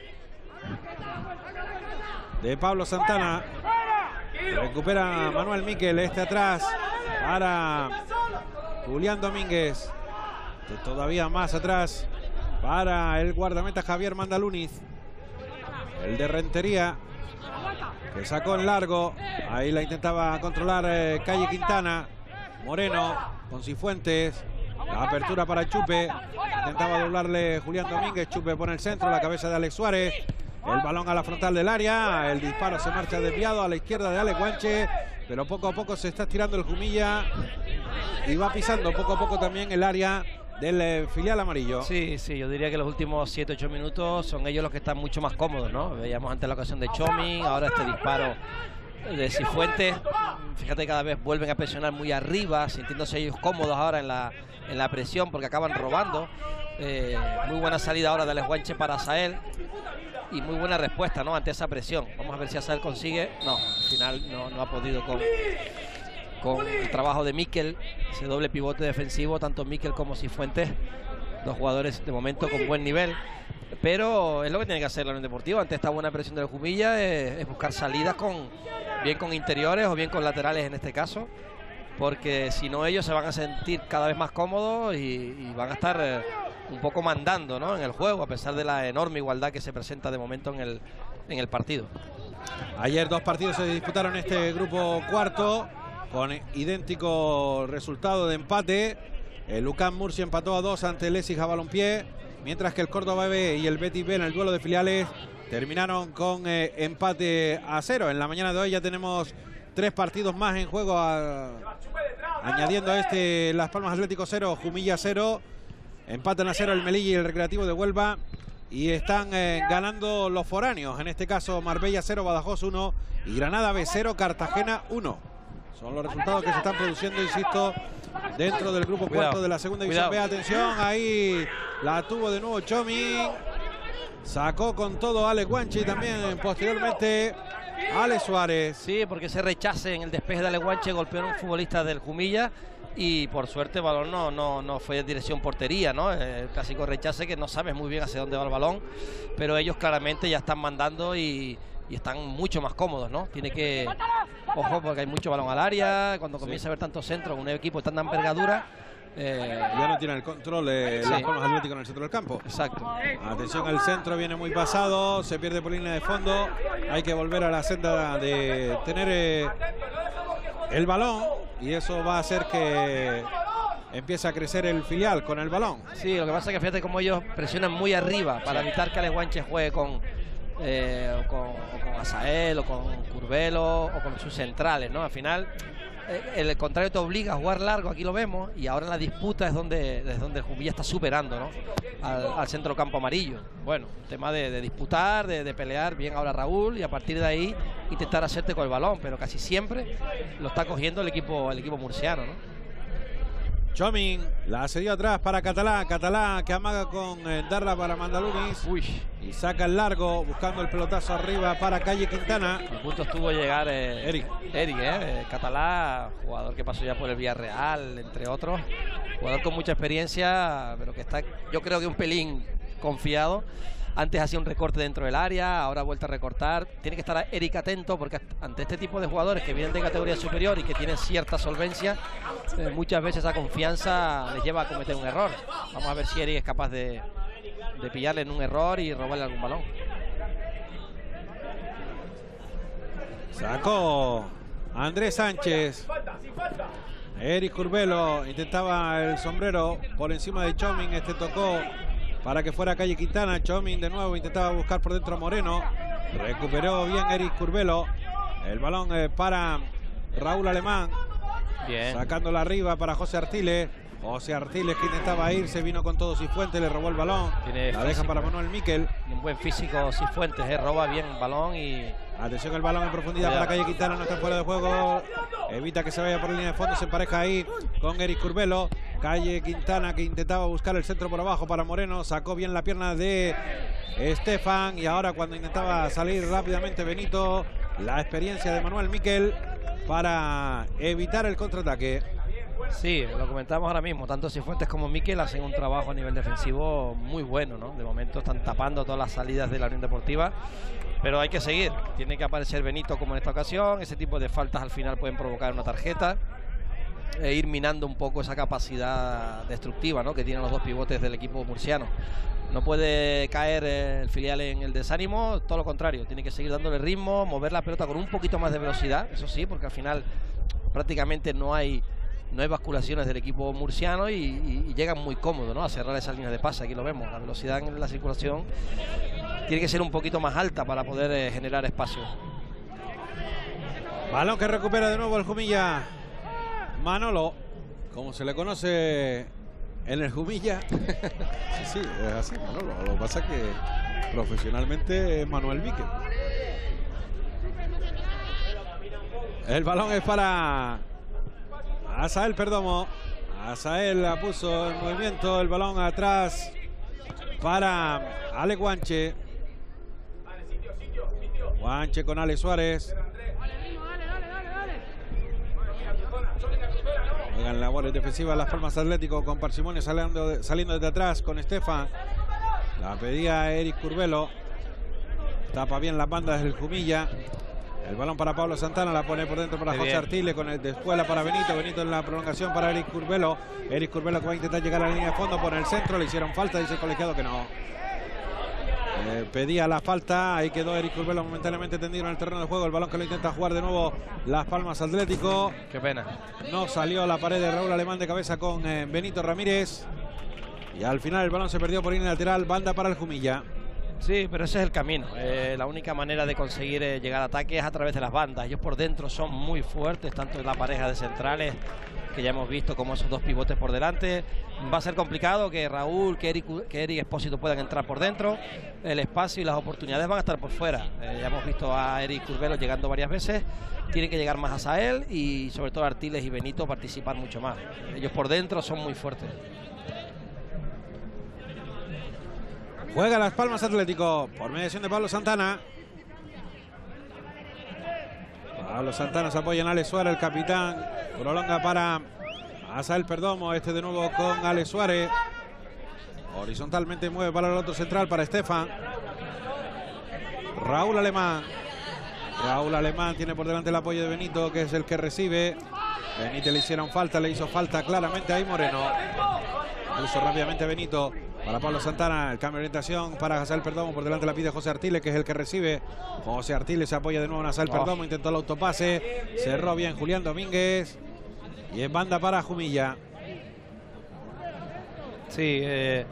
de Pablo Santana. Recupera Manuel Miquel, este atrás para Julián Domínguez. Todavía más atrás para el guardameta Javier Mandaluniz. El de Rentería, que sacó en largo. Ahí la intentaba controlar Calle Quintana. Moreno con Cifuentes. La apertura para Chupe. Intentaba doblarle Julián Domínguez. Chupe pone el centro, la cabeza de Alex Suárez. El balón a la frontal del área. El disparo se marcha desviado a la izquierda de Alex Guanche. Pero poco a poco se está estirando el Jumilla. Y va pisando poco a poco también el área del filial amarillo. Sí, yo diría que los últimos 7-8 minutos son ellos los que están mucho más cómodos, ¿no? Veíamos antes la ocasión de Chomín, ahora este disparo de Cifuentes. Fíjate, cada vez vuelven a presionar muy arriba, sintiéndose ellos cómodos ahora en la presión, porque acaban robando. Muy buena salida ahora de Alex Guanche para Asael y muy buena respuesta, ¿no?, ante esa presión. Vamos a ver si Asael consigue. No, al final no ha podido con el trabajo de Miquel, ese doble pivote defensivo, tanto Miquel como Cifuentes dos jugadores de momento con buen nivel. Pero es lo que tiene que hacer la Unión Deportiva ante esta buena presión del Jumilla, es buscar salidas bien con interiores o bien con laterales en este caso, porque si no ellos se van a sentir cada vez más cómodos y van a estar un poco mandando, ¿no?, en el juego, a pesar de la enorme igualdad que se presenta de momento en el partido. Ayer 2 partidos se disputaron en este grupo cuarto con idéntico resultado de empate. El UCAM Murcia empató a 2 ante el Écija Balompié, mientras que el Córdoba B y el Betis B en el duelo de filiales terminaron con empate a 0. En la mañana de hoy ya tenemos 3 partidos más en juego, añadiendo a este Las Palmas Atlético 0, Jumilla 0. Empatan a 0 el Melilla y el Recreativo de Huelva. Y están ganando los foráneos, en este caso Marbella 0, Badajoz 1 y Granada B 0, Cartagena 1. Son los resultados que se están produciendo, insisto, dentro del grupo cuarto de la segunda división B. Atención, ahí la tuvo de nuevo Chomi. Sacó con todo Alex Guanche y también posteriormente Alex Suárez. Sí, porque ese rechace en el despeje de Alex Guanche golpeó a un futbolista del Jumilla. Y por suerte el balón no fue en dirección portería, ¿no? El clásico rechace que no sabes muy bien hacia dónde va el balón, pero ellos claramente ya están mandando y están mucho más cómodos, ¿no? Tiene que... Ojo, porque hay mucho balón al área, cuando comienza a haber tantos centros, un equipo de tanta envergadura... ya no tiene el control Las Palmas Atlético en el centro del campo. Exacto. Atención al centro, viene muy pasado, se pierde por línea de fondo. Hay que volver a la senda de tener el balón, y eso va a hacer que empiece a crecer el filial con el balón. Sí, lo que pasa es que fíjate cómo ellos presionan muy arriba para evitar que Alex Guanche juegue con Asael o con Curbelo o con sus centrales, ¿no? Al final el contrario te obliga a jugar largo, aquí lo vemos, y ahora en la disputa es donde el Jumilla está superando, ¿no?, al centro campo amarillo. Bueno, tema de disputar, de pelear bien ahora Raúl, y a partir de ahí intentar hacerte con el balón, pero casi siempre lo está cogiendo el equipo murciano, ¿no? Chomin la cedió atrás para Catalá. Catalá que amaga con darla para Mandalunis. Uy. Y saca el largo buscando el pelotazo arriba para Calle Quintana. A punto estuvo llegar Eric, Catalá, jugador que pasó ya por el Villarreal, entre otros. Jugador con mucha experiencia, pero que está, yo creo que un pelín confiado. Antes hacía un recorte dentro del área, ahora ha vuelto a recortar. Tiene que estar Eric atento, porque ante este tipo de jugadores que vienen de categoría superior y que tienen cierta solvencia, muchas veces esa confianza les lleva a cometer un error. Vamos a ver si Eric es capaz de pillarle en un error y robarle algún balón. Sacó Andrés Sánchez. Eric Curbelo intentaba el sombrero por encima de Chomin. Este tocó para que fuera Calle Quintana. Chomin de nuevo intentaba buscar por dentro a Moreno. Recuperó bien Eric Curbelo. El balón para Raúl Alemán. Bien. Sacándola arriba para José Artiles. José Artiles que intentaba irse, vino con todo Cifuentes, le robó el balón. La deja para Manuel Miquel. Un buen físico Cifuentes, roba bien el balón y... Atención, el balón en profundidad para Calle Quintana, no está fuera de juego. Evita que se vaya por línea de fondo, se empareja ahí con Eric Curbelo. Calle Quintana que intentaba buscar el centro por abajo para Moreno. Sacó bien la pierna de Estefan. Y ahora cuando intentaba salir rápidamente Benito, la experiencia de Manuel Miquel para evitar el contraataque. Sí, lo comentamos ahora mismo. Tanto Cifuentes como Miquel hacen un trabajo a nivel defensivo muy bueno, ¿no? De momento están tapando todas las salidas de la Unión Deportiva. Pero hay que seguir. Tiene que aparecer Benito como en esta ocasión. Ese tipo de faltas al final pueden provocar una tarjeta. E ir minando un poco esa capacidad destructiva, ¿no?, que tienen los dos pivotes del equipo murciano. No puede caer el filial en el desánimo, todo lo contrario. Tiene que seguir dándole ritmo, mover la pelota con un poquito más de velocidad. Eso sí, porque al final prácticamente no hay basculaciones del equipo murciano y llegan muy cómodos, ¿no?, a cerrar esas líneas de pase. Aquí lo vemos, la velocidad en la circulación tiene que ser un poquito más alta para poder generar espacio. Balón que recupera de nuevo el Jumilla. Manolo, como se le conoce en el Jumilla. Sí, es así, Manolo. Lo que pasa es que profesionalmente es Manuel Miquel. El balón es para Asael Perdomo. Asael la puso en movimiento. El balón atrás para Ale Guanche. Guanche con Ale Suárez. Juegan labores defensivas Las Palmas Atlético con parsimonia saliendo desde atrás con Estefan. La pedía Eric Curbelo. Tapa bien las bandas del Jumilla. El balón para Pablo Santana, la pone por dentro para José Artiles, con el de escuela para Benito. Benito en la prolongación para Eric Curbelo. Eric Curbelo que va a intentar llegar a la línea de fondo por el centro. Le hicieron falta, dice el colegiado que no. Pedía la falta, ahí quedó Eric Curbelo momentáneamente tendido en el terreno de juego. El balón que lo intenta jugar de nuevo Las Palmas Atlético. Qué pena. No salió a la pared de Raúl Alemán de cabeza con Benito Ramírez. Y al final el balón se perdió por línea lateral, banda para el Jumilla. Sí, pero ese es el camino. La única manera de conseguir llegar a ataque es a través de las bandas. Ellos por dentro son muy fuertes, tanto en la pareja de centrales, que ya hemos visto como esos dos pivotes por delante. Va a ser complicado que Raúl, que Eric Espósito puedan entrar por dentro. El espacio y las oportunidades van a estar por fuera. Ya hemos visto a Eric Curbelo llegando varias veces. Tienen que llegar más a Sael y sobre todo Artiles y Benito participar mucho más. Ellos por dentro son muy fuertes. Juega Las Palmas Atlético por mediación de Pablo Santana. Pablo Santana se apoya en Alex Suárez, el capitán. Prolonga para Asael Perdomo. Este de nuevo con Alex Suárez. Horizontalmente mueve para el otro central, para Estefan. Raúl Alemán. Raúl Alemán tiene por delante el apoyo de Benito, que es el que recibe. Benito le hicieron falta, le hizo falta claramente ahí Moreno. Puso rápidamente Benito para Pablo Santana. El cambio de orientación para Asael Perdomo. Por delante la pide José Artiles, que es el que recibe. José Artiles se apoya de nuevo en Asael Perdomo. Intentó el autopase. Cerró bien Julián Domínguez. Y en banda para Jumilla. Sí,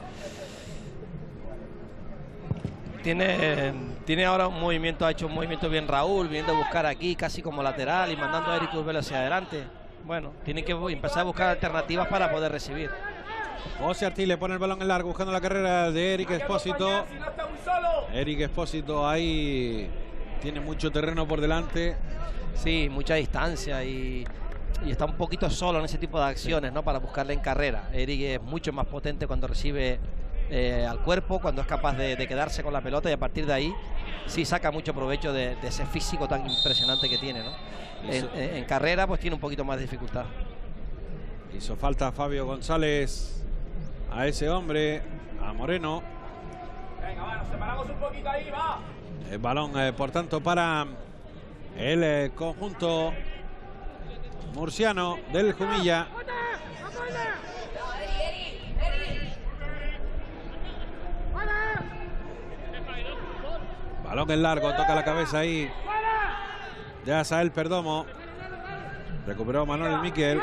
tiene ahora un movimiento, ha hecho un movimiento bien Raúl, viniendo a buscar aquí casi como lateral y mandando a Eric Curbelo hacia adelante. Bueno, tiene que empezar a buscar alternativas para poder recibir. José Artiles pone el balón en largo buscando la carrera de Eric Espósito. Eric Espósito ahí tiene mucho terreno por delante. Sí, mucha distancia y está un poquito solo en ese tipo de acciones, ¿no? Para buscarle en carrera. Eric es mucho más potente cuando recibe al cuerpo, cuando es capaz de quedarse con la pelota, y a partir de ahí sí saca mucho provecho de ese físico tan impresionante que tiene, ¿no? En carrera pues tiene un poquito más de dificultad. Hizo falta Fabio González a ese hombre, a Moreno. Venga, va, nos separamos un poquito ahí, va. El balón, por tanto, para el conjunto murciano del Jumilla. Balón en largo, toca la cabeza ahí de Asael Perdomo. Recuperó Manuel Miquel.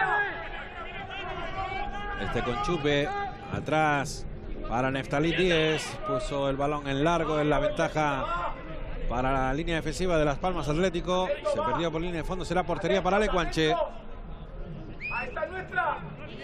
Este con Chupe. Atrás para Neftalí Díez. Puso el balón en largo, en la ventaja para la línea defensiva de Las Palmas Atlético. Se perdió por línea de fondo, será portería para Ale Guanche. Ahí está nuestra.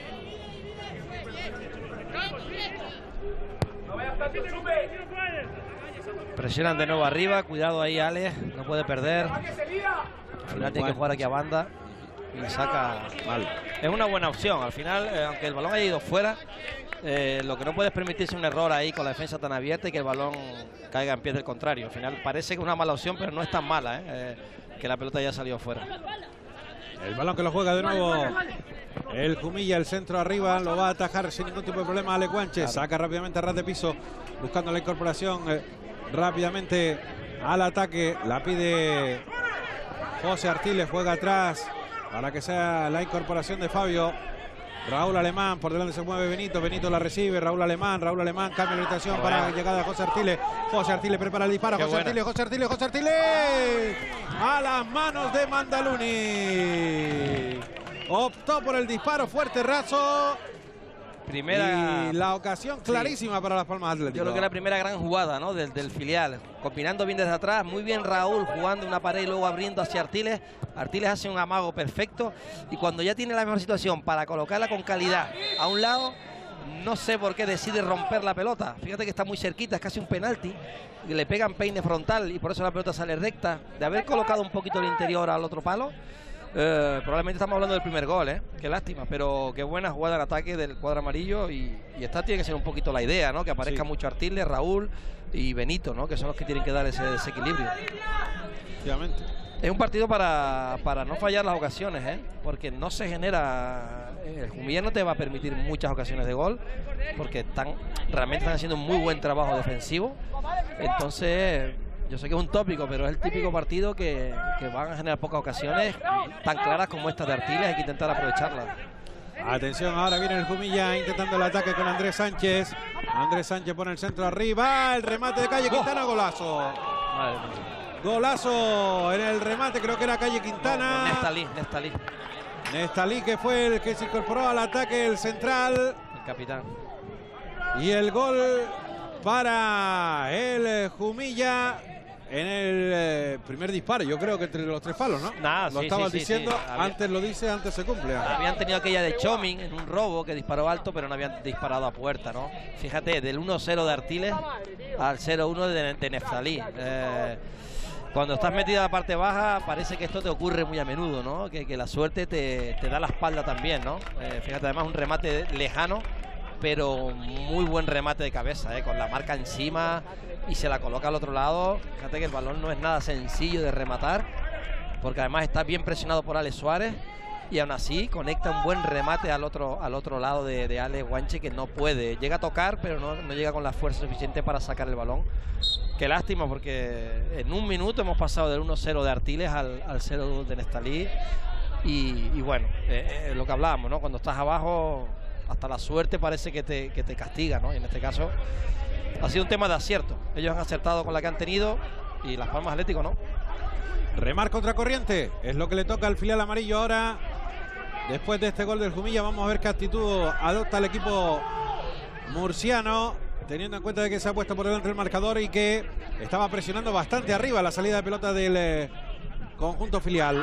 No vayas tanto, Chupe. Presionan de nuevo arriba, cuidado ahí Ale, no puede perder. Al final tiene que jugar aquí a banda y saca mal. Es una buena opción, al final, aunque el balón haya ido fuera, lo que no puedes permitirse un error ahí con la defensa tan abierta y que el balón caiga en pies del contrario. Al final parece que es una mala opción, pero no es tan mala, que la pelota ya salió fuera. El balón que lo juega de nuevo el Jumilla, el centro arriba, lo va a atajar sin ningún tipo de problema Ale Guanche. Saca rápidamente a ras de piso, buscando la incorporación rápidamente al ataque. La pide José Artiles, juega atrás para que sea la incorporación de Fabio. Raúl Alemán, por delante se mueve Benito, Benito la recibe, Raúl Alemán, cambia la orientación para la llegada de José Artiles. José Artiles prepara el disparo, José Artiles, a las manos de Mandaluni. Optó por el disparo fuerte, raso. Y la ocasión clarísima para Las Palmas Atlético. Yo creo que es la primera gran jugada, ¿no? del filial. Combinando bien desde atrás, muy bien Raúl jugando una pared y luego abriendo hacia Artiles. Artiles hace un amago perfecto y cuando ya tiene la mejor situación para colocarla con calidad a un lado, no sé por qué decide romper la pelota. Fíjate que está muy cerquita, es casi un penalti. Y le pegan peine frontal y por eso la pelota sale recta. De haber colocado un poquito el interior al otro palo, probablemente estamos hablando del primer gol, qué lástima, pero qué buena jugada en ataque del cuadro amarillo y esta tiene que ser un poquito la idea, ¿no? Que aparezca mucho Artiles, Raúl y Benito, ¿no? Que son los que tienen que dar ese equilibrio. Efectivamente. Es un partido para no fallar las ocasiones, porque no se genera. El Jumilla no te va a permitir muchas ocasiones de gol, porque realmente están haciendo un muy buen trabajo defensivo. Entonces, yo sé que es un tópico, pero es el típico partido que van a generar pocas ocasiones tan claras como estas de Artiles. Hay que intentar aprovecharlas. Atención, ahora viene el Jumilla intentando el ataque con Andrés Sánchez. Andrés Sánchez pone el centro arriba. El remate de Calle Quintana, golazo. Madre mía. Golazo en el remate, creo que era Calle Quintana. Nestalí, que fue el que se incorporó al ataque, el central. El capitán. Y el gol para el Jumilla en el primer disparo, yo creo que entre los 3 palos, ¿no? Lo estabas diciendo, antes lo dice, antes se cumple. Habían tenido aquella de Chomin en un robo que disparó alto, pero no habían disparado a puerta, ¿no? Fíjate, del 1-0 de Artiles al 0-1 de Nestalí. Cuando estás metido a la parte baja, parece que esto te ocurre muy a menudo, ¿no? Que la suerte te da la espalda también, ¿no? Fíjate, además un remate lejano, pero muy buen remate de cabeza, con la marca encima y se la coloca al otro lado. Fíjate que el balón no es nada sencillo de rematar, porque además está bien presionado por Alex Suárez y aún así conecta un buen remate al otro lado de Alex Guanche, que no puede. Llega a tocar, pero no llega con la fuerza suficiente para sacar el balón. Qué lástima, porque en un minuto hemos pasado del 1-0 de Artiles al 0-2 de Nestalí. Y bueno, lo que hablábamos, ¿no? Cuando estás abajo, hasta la suerte parece que te castiga, ¿no? Y en este caso ha sido un tema de acierto. Ellos han acertado con la que han tenido y Las Palmas Atlético no. Remar contra corriente es lo que le toca al filial amarillo ahora. Después de este gol del Jumilla, vamos a ver qué actitud adopta el equipo murciano, teniendo en cuenta de que se ha puesto por delante el marcador y que estaba presionando bastante arriba la salida de pelota del conjunto filial.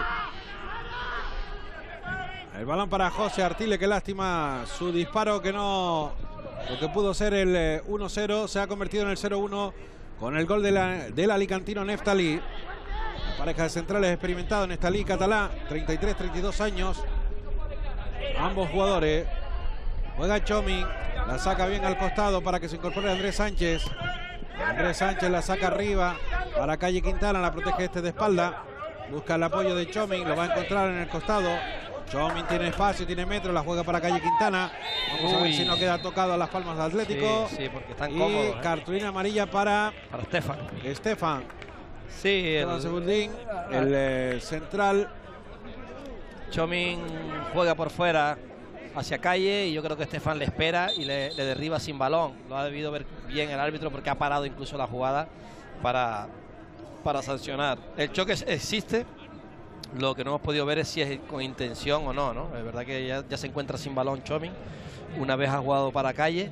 El balón para José Artiles, qué lástima su disparo, que no, lo que pudo ser el 1-0 se ha convertido en el 0-1 con el gol del alicantino Nestalí. La pareja de centrales experimentados, Nestalí y Catalá, 33-32 años. Ambos jugadores. Juega Chomin, la saca bien al costado para que se incorpore Andrés Sánchez. Andrés Sánchez la saca arriba para Calle Quintana, la protege de espalda. Busca el apoyo de Chomin, lo va a encontrar en el costado. Chomin tiene espacio, tiene metro, la juega para Calle Quintana. Vamos a ver si no queda tocado a Las Palmas Atlético. Sí, porque están y cómodos. cartulina amarilla para Estefan. Sí, Estefan Segundín, el central. Chomin juega por fuera hacia Calle y yo creo que Estefan le espera y le derriba sin balón. Lo ha debido ver bien el árbitro, porque ha parado incluso la jugada para sancionar. El choque existe, lo que no hemos podido ver es si es con intención o no, ¿no? Es verdad que ya se encuentra sin balón Chomin, una vez ha jugado para Calle,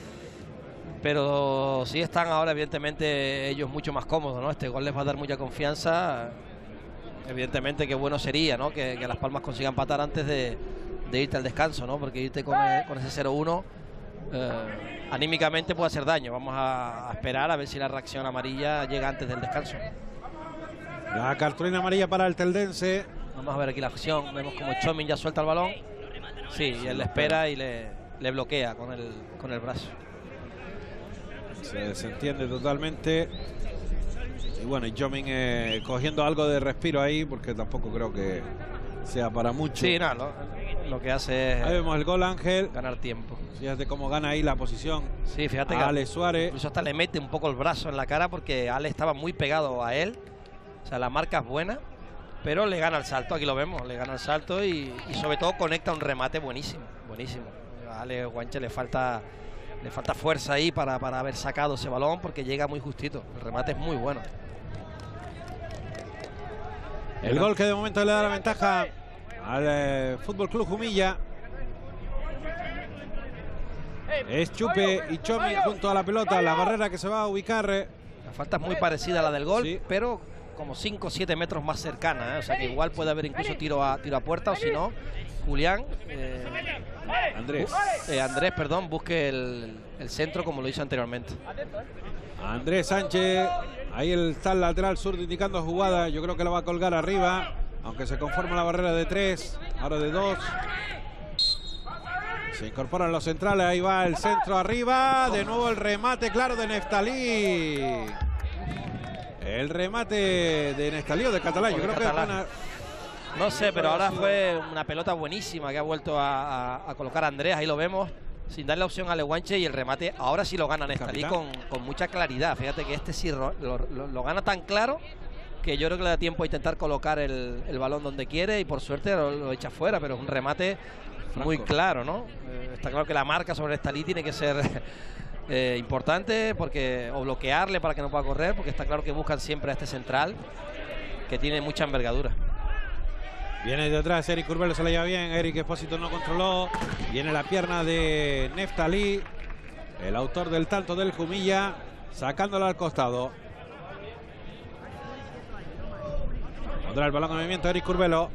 pero sí están ahora evidentemente ellos mucho más cómodos, ¿no? Este gol les va a dar mucha confianza. Evidentemente que bueno sería, ¿no? Que Las Palmas consigan empatar antes de irte al descanso, ¿no? Porque irte con ese 0-1 anímicamente puede hacer daño. Vamos a esperar a ver si la reacción amarilla llega antes del descanso. La cartulina amarilla para el teldense. Vamos a ver aquí la acción. Vemos como Chomin ya suelta el balón. Sí, y él le espera y le bloquea con el brazo. Se desentiende totalmente. Y bueno, y Chomin cogiendo algo de respiro ahí, porque tampoco creo que sea para mucho. Sí, no, lo que hace es... Ahí vemos el gol, Ángel. Ganar tiempo. Fíjate cómo gana ahí la posición. Sí, fíjate que Alex Suárez. Incluso hasta le mete un poco el brazo en la cara, porque Alex estaba muy pegado a él. O sea, la marca es buena, pero le gana el salto. Aquí lo vemos, le gana el salto y sobre todo conecta un remate buenísimo. Buenísimo. A Alex Guanche le falta fuerza ahí para haber sacado ese balón, porque llega muy justito. El remate es muy bueno. El gol que de momento le da la ventaja al Fútbol Club Jumilla. Es Chupe y Chomin junto a la pelota, la barrera que se va a ubicar. La falta es muy parecida a la del gol, sí, pero como 5 o 7 metros más cercana, ¿eh? O sea que igual puede haber incluso tiro a puerta, o si no, Julián Andrés, perdón, busque el centro como lo hizo anteriormente. Andrés Sánchez, ahí está el lateral sur indicando jugada. Yo creo que la va a colgar arriba, aunque se conforma la barrera de 3, ahora de 2. Se incorporan los centrales, ahí va el centro arriba, de nuevo el remate claro de Nestalí. El remate de Neftalí o de Catalá. Yo creo que es buena. No sé, pero ahora fue una pelota buenísima que ha vuelto a colocar a Andrés. Ahí lo vemos, sin darle opción a Aleguanche, y el remate ahora sí lo gana Neftalí con mucha claridad. Fíjate que este sí lo gana tan claro que yo creo que le da tiempo a intentar colocar el balón donde quiere, y por suerte lo echa fuera, pero es un remate muy claro, ¿no? Está claro que la marca sobre Neftalí tiene que ser importante, o bloquearle para que no pueda correr, porque está claro que buscan siempre a este central que tiene mucha envergadura. Viene de atrás Eric Curbelo, se la lleva bien. Eric Espósito no controló. Viene la pierna de Neftalí, el autor del tanto del Jumilla, sacándola al costado. Pondrá el balón en movimiento Eric Curbelo.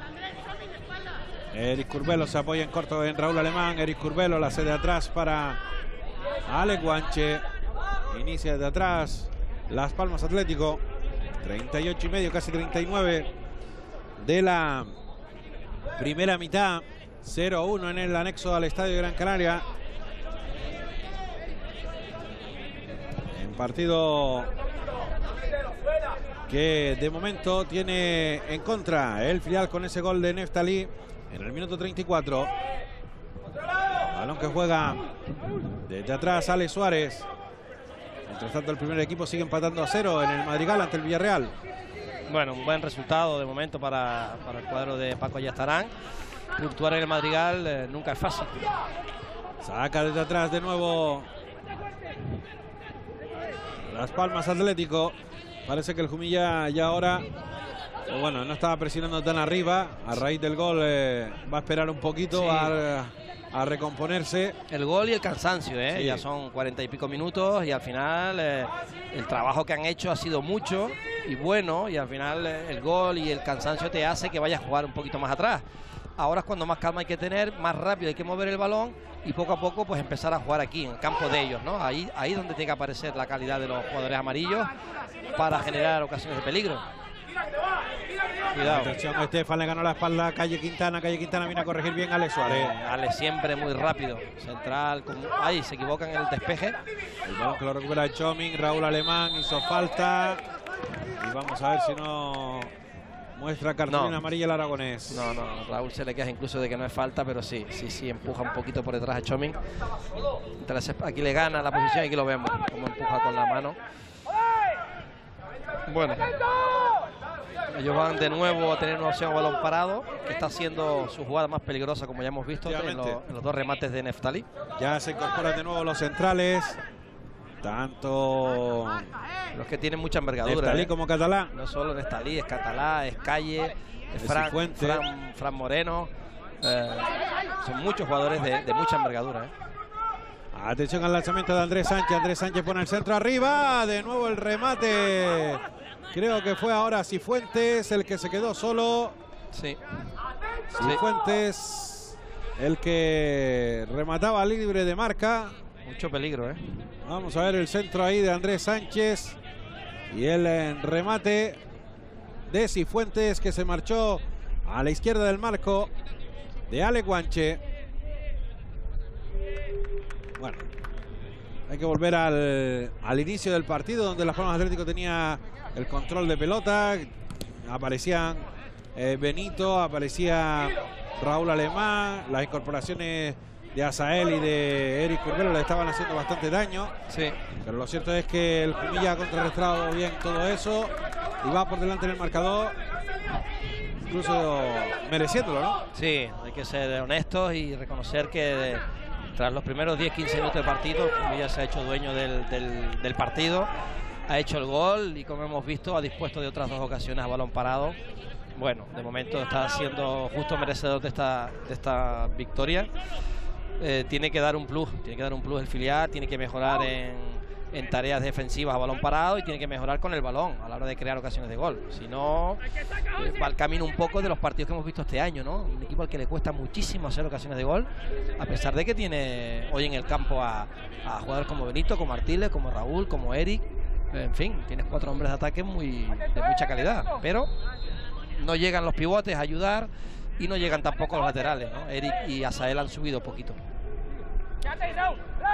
Eric Curbelo se apoya en corto en Raúl Alemán. Eric Curbelo la hace de atrás para Aleguanche. Inicia de atrás Las Palmas Atlético. 38,5, casi 39 de la primera mitad. 0-1 en el anexo al Estadio de Gran Canaria. En partido que de momento tiene en contra el filial con ese gol de Neftalí en el minuto 34. Balón que juega desde atrás Alex Suárez. Mientras tanto el primer equipo sigue empatando a 0 en el Madrigal ante el Villarreal. Bueno, un buen resultado de momento para el cuadro de Paco Ayestarán. Puntuar en el Madrigal nunca es fácil. Saca desde atrás de nuevo Las Palmas Atlético. Parece que el Jumilla ya ahora, bueno, no estaba presionando tan arriba. A raíz del gol va a esperar un poquito, sí, a recomponerse. El gol y el cansancio, Sí. Ya son 40 y pico minutos, y al final el trabajo que han hecho ha sido mucho y bueno, y al final el gol y el cansancio te hace que vayas a jugar un poquito más atrás. Ahora es cuando más calma hay que tener, más rápido hay que mover el balón, y poco a poco pues empezar a jugar aquí en el campo de ellos, ¿no? Ahí es donde tiene que aparecer la calidad de los jugadores amarillos para generar ocasiones de peligro. Cuidado. Atención, Estefan le ganó la espalda a Calle Quintana. Calle Quintana viene a corregir bien a Alex Suárez. Alex siempre muy rápido. Central, ahí se equivocan en el despeje. El balón que lo recupera Tchouaméni. Raúl Alemán hizo falta. Y vamos a ver si no muestra cartulina amarilla el aragonés. No, Raúl se le queja incluso de que no es falta, pero sí, empuja un poquito por detrás a Tchouaméni. Aquí le gana la posición y aquí lo vemos, como empuja con la mano. Bueno, ellos van de nuevo a tener una opción a balón parado, que está haciendo su jugada más peligrosa, como ya hemos visto en los dos remates de Neftalí. Ya se incorporan de nuevo los centrales, tanto los que tienen mucha envergadura. Neftalí como Catalá. No solo Neftalí, es Catalá, es Calle, es Fran Moreno. Son muchos jugadores de mucha envergadura. Atención al lanzamiento de Andrés Sánchez. Andrés Sánchez pone el centro arriba. De nuevo el remate. Creo que fue ahora Cifuentes el que se quedó solo. Sí. Cifuentes el que remataba libre de marca. Mucho peligro, Vamos a ver el centro ahí de Andrés Sánchez. Y el remate de Cifuentes, que se marchó a la izquierda del marco de Aleguanche. Bueno, hay que volver al inicio del partido, donde Las Palmas Atlético tenía el control de pelota. Aparecían Benito, aparecía Raúl Alemán. Las incorporaciones de Asael y de Eric Curbelo le estaban haciendo bastante daño. Sí. Pero lo cierto es que el Jumilla ha contrarrestado bien todo eso y va por delante en el marcador, incluso mereciéndolo, ¿no? Sí, hay que ser honestos y reconocer que tras los primeros 10-15 minutos de partido, Jumilla se ha hecho dueño del partido, ha hecho el gol y, como hemos visto, ha dispuesto de otras dos ocasiones a balón parado. Bueno, de momento está siendo justo merecedor de esta victoria. Tiene que dar un plus el filial, tiene que mejorar en tareas defensivas a balón parado y tiene que mejorar con el balón a la hora de crear ocasiones de gol. Si no, va al camino un poco de los partidos que hemos visto este año, ¿no? Un equipo al que le cuesta muchísimo hacer ocasiones de gol, a pesar de que tiene hoy en el campo a jugadores como Benito, como Artiles, como Raúl, como Eric. En fin, tienes 4 hombres de ataque de mucha calidad, pero no llegan los pivotes a ayudar y no llegan tampoco los laterales, ¿no? Eric y Asael han subido poquito.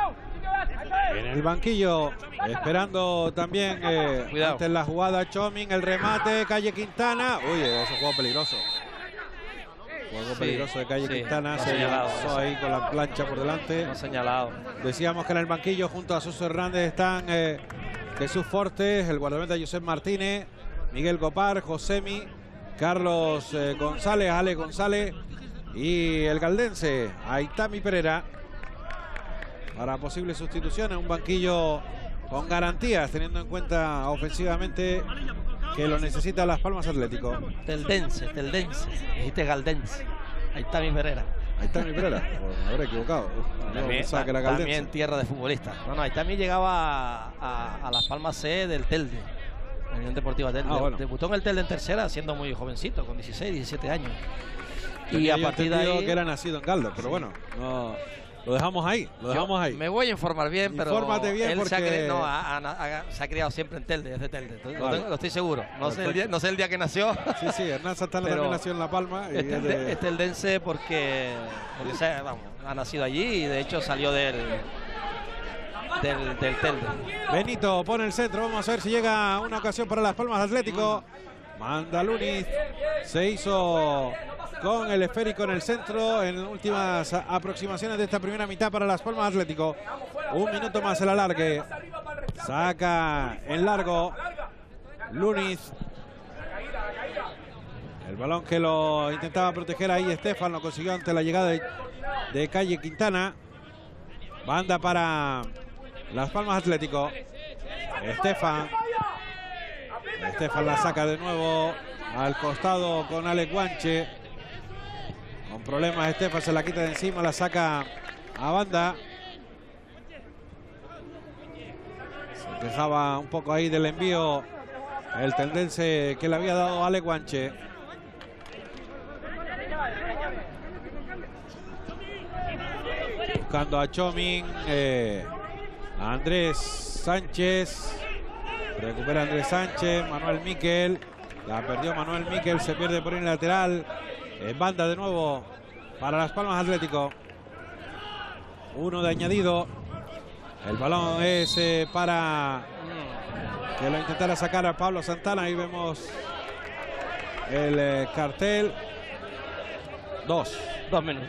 En el banquillo, esperando también ante la jugada Tchouaméni, el remate, Calle Quintana. Uy, ese juego peligroso. Juego peligroso de Calle Quintana, se lanzó ahí con la plancha por delante. No señalado. Decíamos que en el banquillo junto a Suso Hernández están Jesús Fortes, el guardameta Josep Martínez, Miguel Gopar, Josemi, Carlos González, Ale González y el galdense Aitami Pereira para posibles sustituciones. Un banquillo con garantías, teniendo en cuenta ofensivamente que lo necesita Las Palmas Atlético. Teldense, dijiste galdense. Aitami Pereira. Aitami Pereira, me habré equivocado. También tierra de futbolistas. No, Aitami llegaba a Las Palmas C del Telde, la Unión Deportiva Telde. Bueno. Debutó en el Telde en tercera siendo muy jovencito, con 16, 17 años. Y a partir de ahí que era nacido en Galdo, pero bueno, no, lo dejamos ahí, ahí. Me voy a informar bien, pero infórmate bien, él porque se ha criado siempre en Telde, desde Telde. Vale. Lo estoy seguro. No sé el día que nació. Sí, Hernán Santana también nació en La Palma. Y es teldense porque ha nacido allí y de hecho salió del Telde. Benito pone el centro, vamos a ver si llega una ocasión para Las Palmas Atlético. Manda Lunis, se hizo con el esférico en el centro en últimas aproximaciones de esta primera mitad para Las Palmas Atlético. Un minuto más el alargue. Saca en largo Lunis. El balón que lo intentaba proteger ahí Estefan, lo consiguió ante la llegada de Calle Quintana. Banda para Las Palmas Atlético. Estefan la saca de nuevo al costado con Alex Guanche. Con problemas Estefan se la quita de encima, la saca a banda. Se quejaba un poco ahí del envío el tendense que le había dado Alex Guanche. Buscando a Tchouaméni, a Andrés Sánchez. Recupera Andrés Sánchez, Manuel Miquel. La perdió Manuel Miquel, se pierde por el lateral. En banda de nuevo para Las Palmas Atlético. Uno de añadido. El balón es para que lo intentara sacar a Pablo Santana. Ahí vemos el cartel. 2 minutos.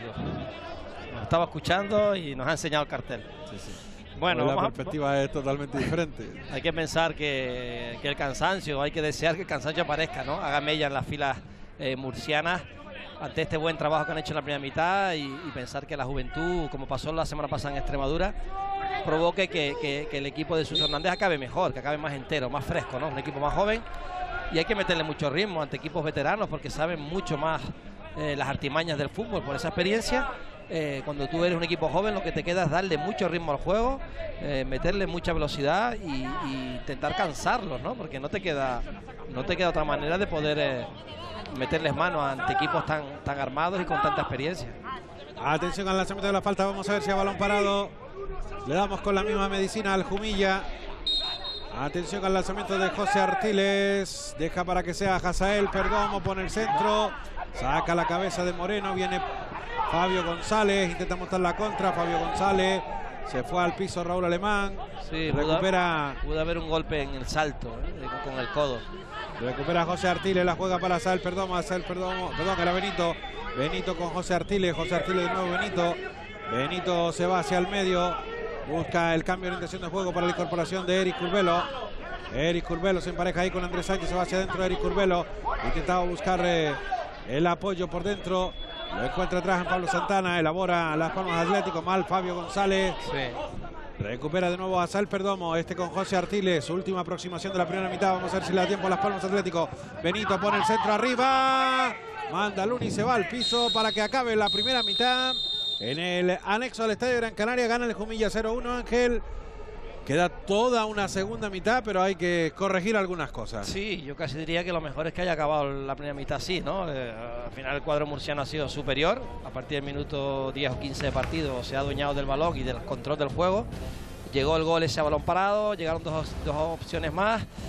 Nos estaba escuchando y nos ha enseñado el cartel. Bueno, la perspectiva es totalmente diferente. Hay que pensar que el cansancio, hay que desear que el cansancio aparezca, ¿no? Haga mella en las filas murcianas ante este buen trabajo que han hecho en la primera mitad y pensar que la juventud, como pasó la semana pasada en Extremadura, provoque que el equipo de Suso Hernández acabe mejor, que acabe más entero, más fresco, ¿no? Un equipo más joven, y hay que meterle mucho ritmo ante equipos veteranos porque saben mucho más las artimañas del fútbol por esa experiencia. Cuando tú eres un equipo joven, lo que te queda es darle mucho ritmo al juego, meterle mucha velocidad y intentar cansarlos, ¿no? Porque no te queda otra manera de poder meterles mano ante equipos tan armados y con tanta experiencia. Atención al lanzamiento de la falta, vamos a ver si a balón parado le damos con la misma medicina al Jumilla. Atención al lanzamiento de José Artiles, deja para que sea Hazael Perdomo, pone el centro, saca la cabeza de Moreno, viene Fabio González, intenta montar la contra, Fabio González, se fue al piso Raúl Alemán, sí, recupera. Pudo haber un golpe en el salto, con el codo. Recupera José Artiles, la juega para Hazael Perdomo, perdón, era Benito. Benito con José Artiles de nuevo Benito. Benito se va hacia el medio, busca el cambio de orientación de juego para la incorporación de Eric Curbelo. Eric Curbelo se empareja ahí con Andrés Sánchez, se va hacia adentro de Eric Curbelo. Intentaba buscar el apoyo por dentro. Lo encuentra atrás en Pablo Santana, elabora Las Palmas Atlético, mal Fabio González. Sí. Recupera de nuevo a Hazael Perdomo, con José Artiles, su última aproximación de la primera mitad. Vamos a ver si le da tiempo a Las Palmas Atlético. Benito pone el centro arriba, manda Luni, se va al piso para que acabe la primera mitad. En el anexo al Estadio de Gran Canaria gana el Jumilla 0-1, Ángel. Queda toda una segunda mitad, pero hay que corregir algunas cosas. Sí, yo casi diría que lo mejor es que haya acabado la primera mitad así, ¿no? Al final el cuadro murciano ha sido superior. A partir del minuto 10 o 15 de partido se ha adueñado del balón y del control del juego. Llegó el gol ese a balón parado, llegaron dos opciones más.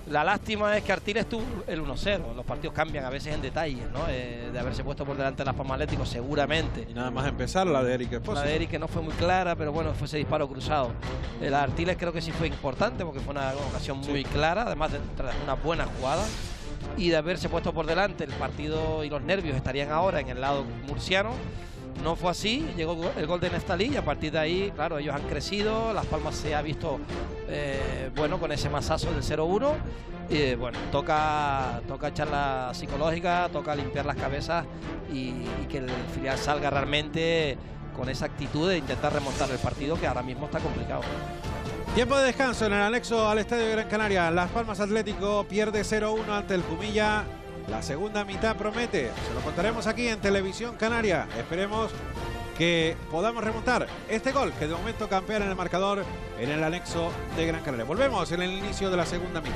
La lástima es que Artiles tuvo el 1-0. Los partidos cambian a veces en detalles, ¿no? De haberse puesto por delante de Las Palmas Atlético, seguramente. Y nada más empezar, la de Eric Espósito. La de Eric que no fue muy clara, pero bueno, fue ese disparo cruzado. La de Artiles creo que sí fue importante porque fue una ocasión muy clara, además de una buena jugada. Y de haberse puesto por delante, el partido y los nervios estarían ahora en el lado murciano. No fue así, llegó el gol de Neftalí y a partir de ahí, claro, ellos han crecido. Las Palmas se ha visto, bueno, con ese masazo del 0-1. Y bueno, toca echarla psicológica, toca limpiar las cabezas y que el filial salga realmente con esa actitud de intentar remontar el partido, que ahora mismo está complicado. Tiempo de descanso en el anexo al Estadio de Gran Canaria. Las Palmas Atlético pierde 0-1 ante el Jumilla. La segunda mitad promete. Se lo contaremos aquí en Televisión Canaria. Esperemos que podamos remontar este gol que de momento campea en el marcador en el anexo de Gran Canaria. Volvemos en el inicio de la segunda mitad.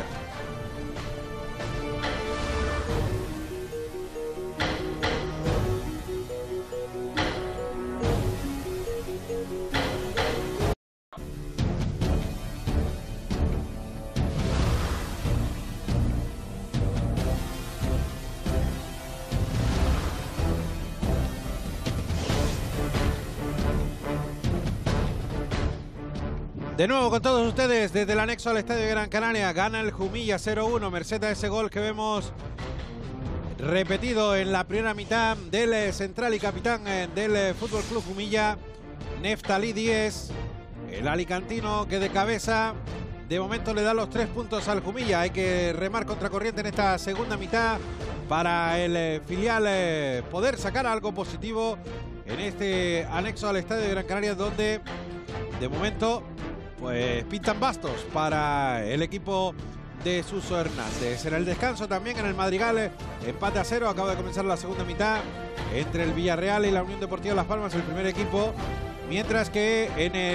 De nuevo con todos ustedes desde el anexo al Estadio de Gran Canaria. Gana el Jumilla 0-1, merced a ese gol que vemos repetido en la primera mitad del central y capitán del Fútbol Club Jumilla, Neftalí Díez, el alicantino que de cabeza de momento le da los 3 puntos al Jumilla. Hay que remar contracorriente en esta segunda mitad para el filial poder sacar algo positivo en este anexo al Estadio de Gran Canaria, donde de momento pues pintan bastos para el equipo de Suso Hernández. En el descanso también en el Madrigal, empate a 0, acaba de comenzar la segunda mitad entre el Villarreal y la Unión Deportiva Las Palmas, el primer equipo, mientras que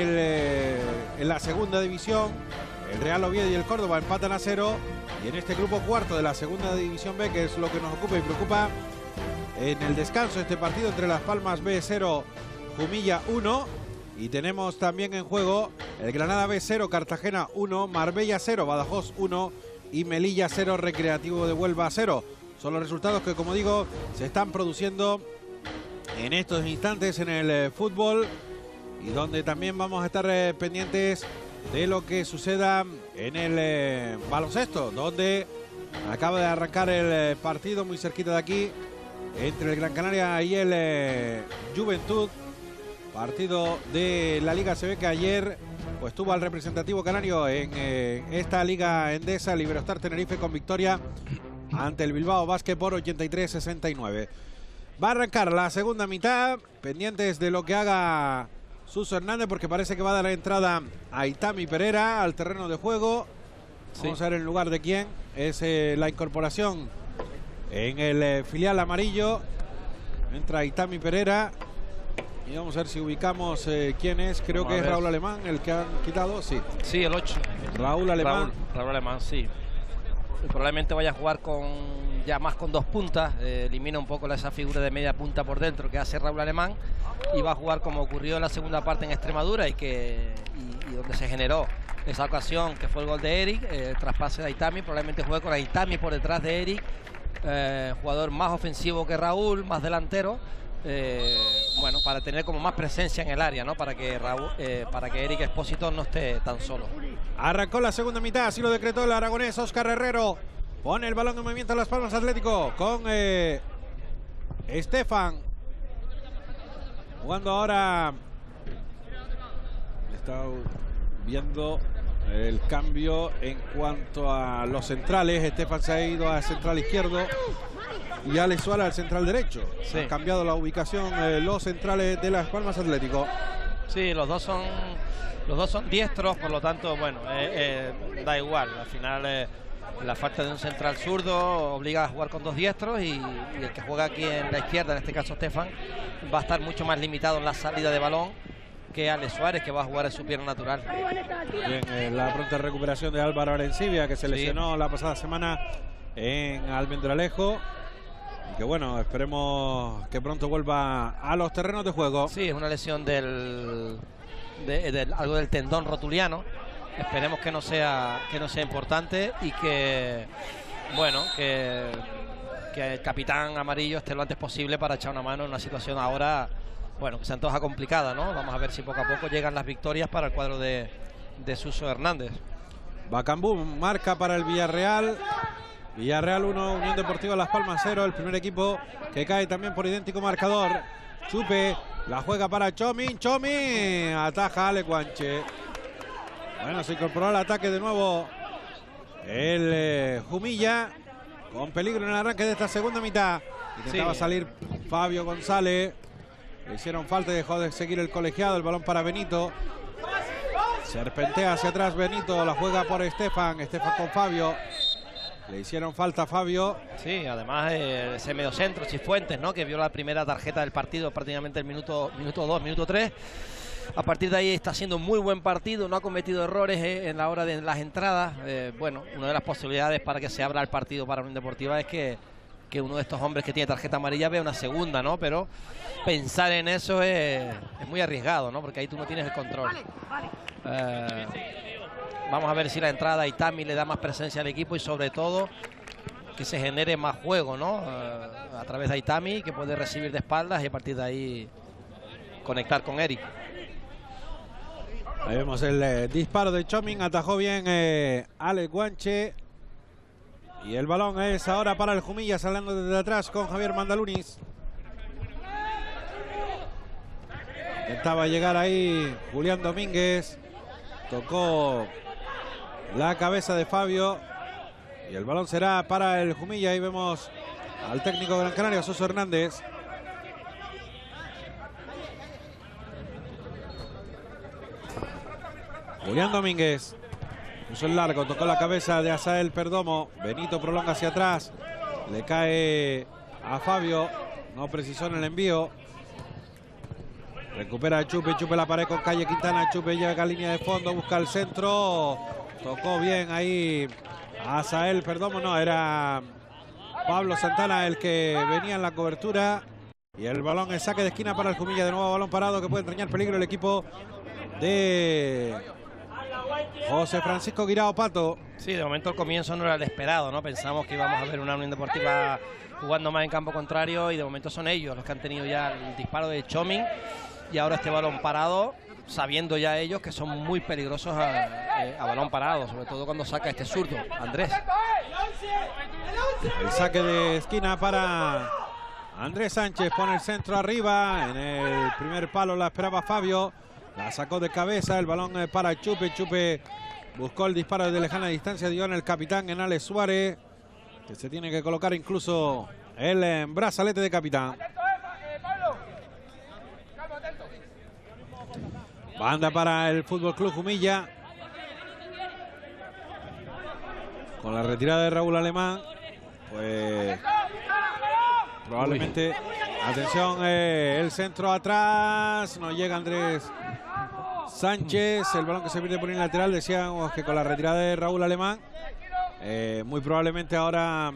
en la segunda división el Real Oviedo y el Córdoba empatan a 0, y en este grupo cuarto de la segunda división B, que es lo que nos ocupa y preocupa, en el descanso este partido entre Las Palmas B 0, Jumilla 1. Y tenemos también en juego el Granada B 0, Cartagena 1, Marbella 0, Badajoz 1 y Melilla 0, Recreativo de Huelva 0. Son los resultados que, como digo, se están produciendo en estos instantes en el fútbol, y donde también vamos a estar pendientes de lo que suceda en el baloncesto, donde acaba de arrancar el partido muy cerquita de aquí entre el Gran Canaria y el Juventud. Partido de la Liga CB que ayer pues tuvo al representativo canario en esta Liga Endesa, el Iberostar Tenerife, con victoria ante el Bilbao Basket por 83-69. Va a arrancar la segunda mitad, pendientes de lo que haga Suso Hernández, porque parece que va a dar la entrada a Itami Pereira al terreno de juego. Vamos a ver en lugar de quién. Es la incorporación en el filial amarillo. Entra Itami Pereira. Y vamos a ver si ubicamos quién es. Creo que es Raúl Alemán el que han quitado. Sí, sí, el 8. Raúl Alemán. Raúl Alemán, sí. Probablemente vaya a jugar ya más con 2 puntas. Elimina un poco esa figura de media punta por dentro que hace Raúl Alemán. Y va a jugar como ocurrió en la segunda parte en Extremadura y donde se generó esa ocasión que fue el gol de Eric. El traspase de Aitami. Probablemente juegue con Aitami por detrás de Eric. Jugador más ofensivo que Raúl, más delantero. Bueno, para tener como más presencia en el área, ¿no? Para que Eric Espósito no esté tan solo. Arrancó la segunda mitad, así lo decretó el aragonés Óscar Herrero. Pone el balón en movimiento a Las Palmas Atlético con Estefan. Jugando ahora. Está viendo el cambio en cuanto a los centrales. Estefan se ha ido a central izquierdo y Alex Suárez al central derecho. Sí. Han cambiado la ubicación los centrales de Las Palmas Atlético. Sí, los dos son diestros, por lo tanto, bueno, da igual. Al final la falta de un central zurdo obliga a jugar con 2 diestros y el que juega aquí en la izquierda, en este caso Estefan, va a estar mucho más limitado en la salida de balón que Alex Suárez, que va a jugar en su pierna natural. Bien, la pronta recuperación de Álvaro Arencibia, que se lesionó la pasada semana en Almendralejo. Y que bueno, esperemos que pronto vuelva a los terrenos de juego. Sí, es una lesión algo del tendón rotuliano. Esperemos que no sea importante y que, bueno, que el capitán amarillo esté lo antes posible para echar una mano en una situación ahora, bueno, que se antoja complicada, ¿no? Vamos a ver si poco a poco llegan las victorias para el cuadro de Suso Hernández. Bacambú marca para el Villarreal. Villarreal 1, Unión Deportiva Las Palmas 0. El primer equipo que cae también por idéntico marcador. Chupe, la juega para Chomin. Chomin, ataja a Ale Guanche. Bueno, se incorporó al ataque de nuevo el Jumilla. Con peligro en el arranque de esta segunda mitad. Intentaba salir Fabio González. Le hicieron falta y dejó de seguir el colegiado. El balón para Benito. Serpentea hacia atrás Benito. La juega por Estefan. Estefan con Fabio. Le hicieron falta a Fabio. Sí, además ese mediocentro, Cifuentes, ¿no? Que vio la primera tarjeta del partido prácticamente el minuto 2, minuto 3. A partir de ahí está haciendo muy buen partido, no ha cometido errores en la hora de las entradas. Bueno, una de las posibilidades para que se abra el partido para Unión Deportiva es que uno de estos hombres que tiene tarjeta amarilla vea una segunda, ¿no? Pero pensar en eso es muy arriesgado, ¿no? Porque ahí tú no tienes el control. Vamos a ver si la entrada a Itami le da más presencia al equipo y sobre todo que se genere más juego, ¿no? A través de Itami, que puede recibir de espaldas y a partir de ahí conectar con Eric. Ahí vemos el disparo de Chomin, atajó bien Alex Guanche. Y el balón es ahora para el Jumilla, saliendo desde atrás con Javier Mandalunis. Intentaba llegar ahí Julián Domínguez. Tocó la cabeza de Fabio. Y el balón será para el Jumilla. Ahí vemos al técnico Gran Canaria, Suso Hernández. Julián Domínguez. Puso el largo, tocó la cabeza de Asael Perdomo. Benito prolonga hacia atrás. Le cae a Fabio. No precisó en el envío. Recupera Chupe. Chupe la pared con Calle Quintana. Chupe llega a línea de fondo. Busca el centro. Tocó bien ahí Asael Perdomo. No, era Pablo Santana el que venía en la cobertura. Y el balón es saque de esquina para el Jumilla. De nuevo balón parado que puede entrañar peligro el equipo de José Francisco Guirao Pato. Sí, de momento el comienzo no era el esperado, ¿no? Pensamos que íbamos a ver una Unión Deportiva jugando más en campo contrario y de momento son ellos los que han tenido ya el disparo de Chomin y ahora este balón parado, sabiendo ya ellos que son muy peligrosos a balón parado, sobre todo cuando saca este zurdo, Andrés. El saque de esquina para Andrés Sánchez, pone el centro arriba, en el primer palo la esperaba Fabio. La sacó de cabeza, el balón para Chupe. Chupe buscó el disparo desde lejana distancia, dio en el capitán, en Alex Suárez, que se tiene que colocar incluso el brazalete de capitán. Banda para el Fútbol Club Jumilla. Con la retirada de Raúl Alemán, pues probablemente... Atención, el centro atrás, no llega Andrés Sánchez, el balón que se pierde por el lateral. Decíamos que con la retirada de Raúl Alemán, muy probablemente ahora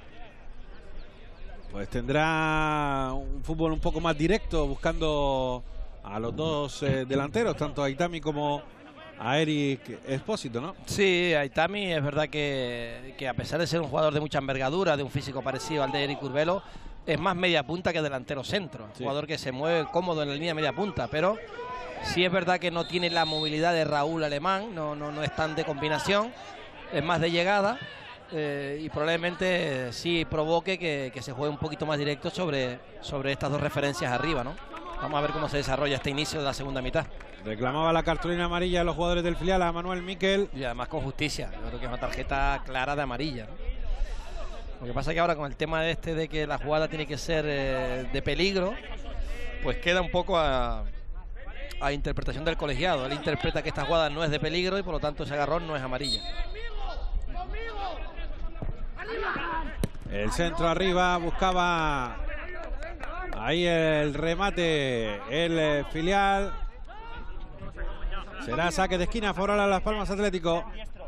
pues tendrá un fútbol un poco más directo, buscando a los dos delanteros, tanto a Itami como a Eric Espósito, ¿no? Sí, Aitami es verdad que a pesar de ser un jugador de mucha envergadura, de un físico parecido al de Eric Urbelo, es más media punta que delantero centro. Sí. Jugador que se mueve cómodo en la línea media punta, pero sí es verdad que no tiene la movilidad de Raúl Alemán, no es tan de combinación, es más de llegada y probablemente sí provoque que se juegue un poquito más directo sobre estas dos referencias arriba, ¿no? Vamos a ver cómo se desarrolla este inicio de la segunda mitad. Reclamaba la cartulina amarilla a los jugadores del filial, a Manuel Miquel. Y además con justicia, yo creo que es una tarjeta clara de amarilla, ¿no? Lo que pasa es que ahora con el tema de que la jugada tiene que ser de peligro, pues queda un poco a interpretación del colegiado. Él interpreta que esta jugada no es de peligro y por lo tanto ese agarrón no es amarilla. El centro arriba, buscaba ahí el remate, el filial. Será saque de esquina favorable a Las Palmas Atlético.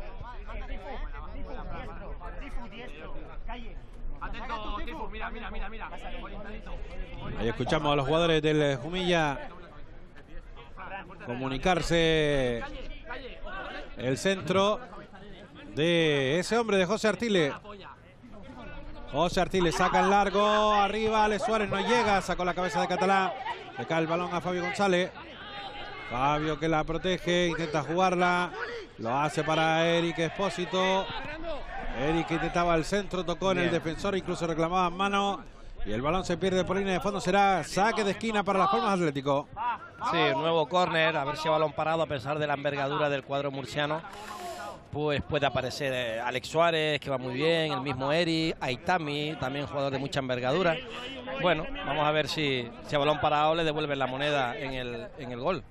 Ahí escuchamos a los jugadores del Jumilla comunicarse el centro de ese hombre, de José Artiles. José Artiles saca el largo, arriba Alex Suárez, no llega, sacó la cabeza de Catalán, le cae el balón a Fabio González. Fabio que la protege, intenta jugarla, lo hace para Eric Espósito. Eric intentaba el centro, tocó en el defensor, incluso reclamaba mano. Y el balón se pierde por línea de fondo, será saque de esquina para Las Palmas Atlético. Sí, nuevo córner, a ver si balón parado a pesar de la envergadura del cuadro murciano. Pues puede aparecer Alex Suárez, que va muy bien, el mismo Eric, Aitami, también jugador de mucha envergadura. Bueno, vamos a ver si a balón parado le devuelven la moneda en el gol.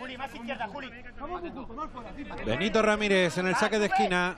Benito Ramírez en el saque de esquina.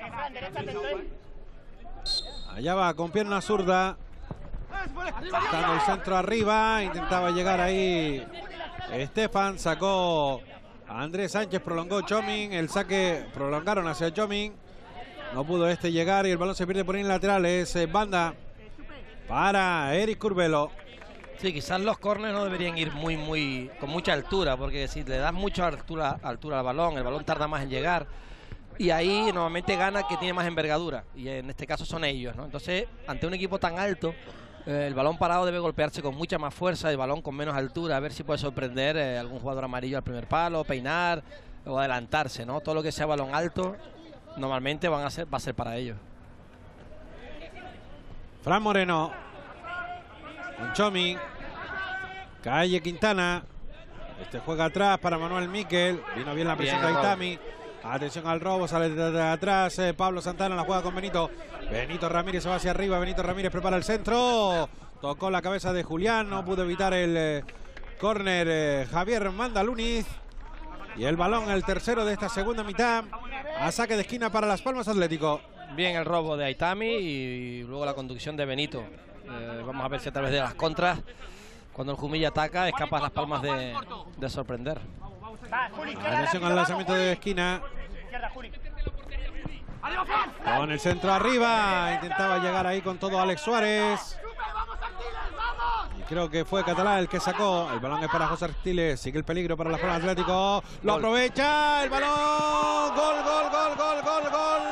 Allá va con pierna zurda. Dando el centro arriba, intentaba llegar ahí Estefan, sacó a Andrés Sánchez, prolongó Chomin, el saque prolongaron hacia Chomin, no pudo este llegar y el balón se pierde por ahí en lateral, es banda para Eric Curbelo. Sí, quizás los córneres no deberían ir con mucha altura, porque si le das mucha altura al balón, el balón tarda más en llegar. Y ahí normalmente gana que tiene más envergadura, y en este caso son ellos, ¿no? Entonces, ante un equipo tan alto, el balón parado debe golpearse con mucha más fuerza, el balón con menos altura, a ver si puede sorprender algún jugador amarillo al primer palo, peinar o adelantarse, ¿no? Todo lo que sea balón alto, normalmente va a ser para ellos. Fran Moreno, con Chomin, Calle Quintana, este juega atrás para Manuel Miquel, vino bien la presión de Aitami. Atención al robo, sale de atrás Pablo Santana, la juega con Benito. Benito Ramírez se va hacia arriba, Benito Ramírez prepara el centro. Tocó la cabeza de Julián, no pudo evitar el córner Javier Mandaluniz. Y el balón, el tercero de esta segunda mitad, a saque de esquina para Las Palmas Atlético. Bien el robo de Aitami y luego la conducción de Benito. Vamos a ver si a través de las contras, cuando el Jumilla ataca, es capaz Las Palmas de sorprender. Atención al lanzamiento de esquina. Con el centro arriba, intentaba llegar ahí con todo Alex Suárez. Y creo que fue Catalán el que sacó. El balón es para José Artiles, sigue el peligro para Las Palmas Atlético. Lo aprovecha, el balón. Gol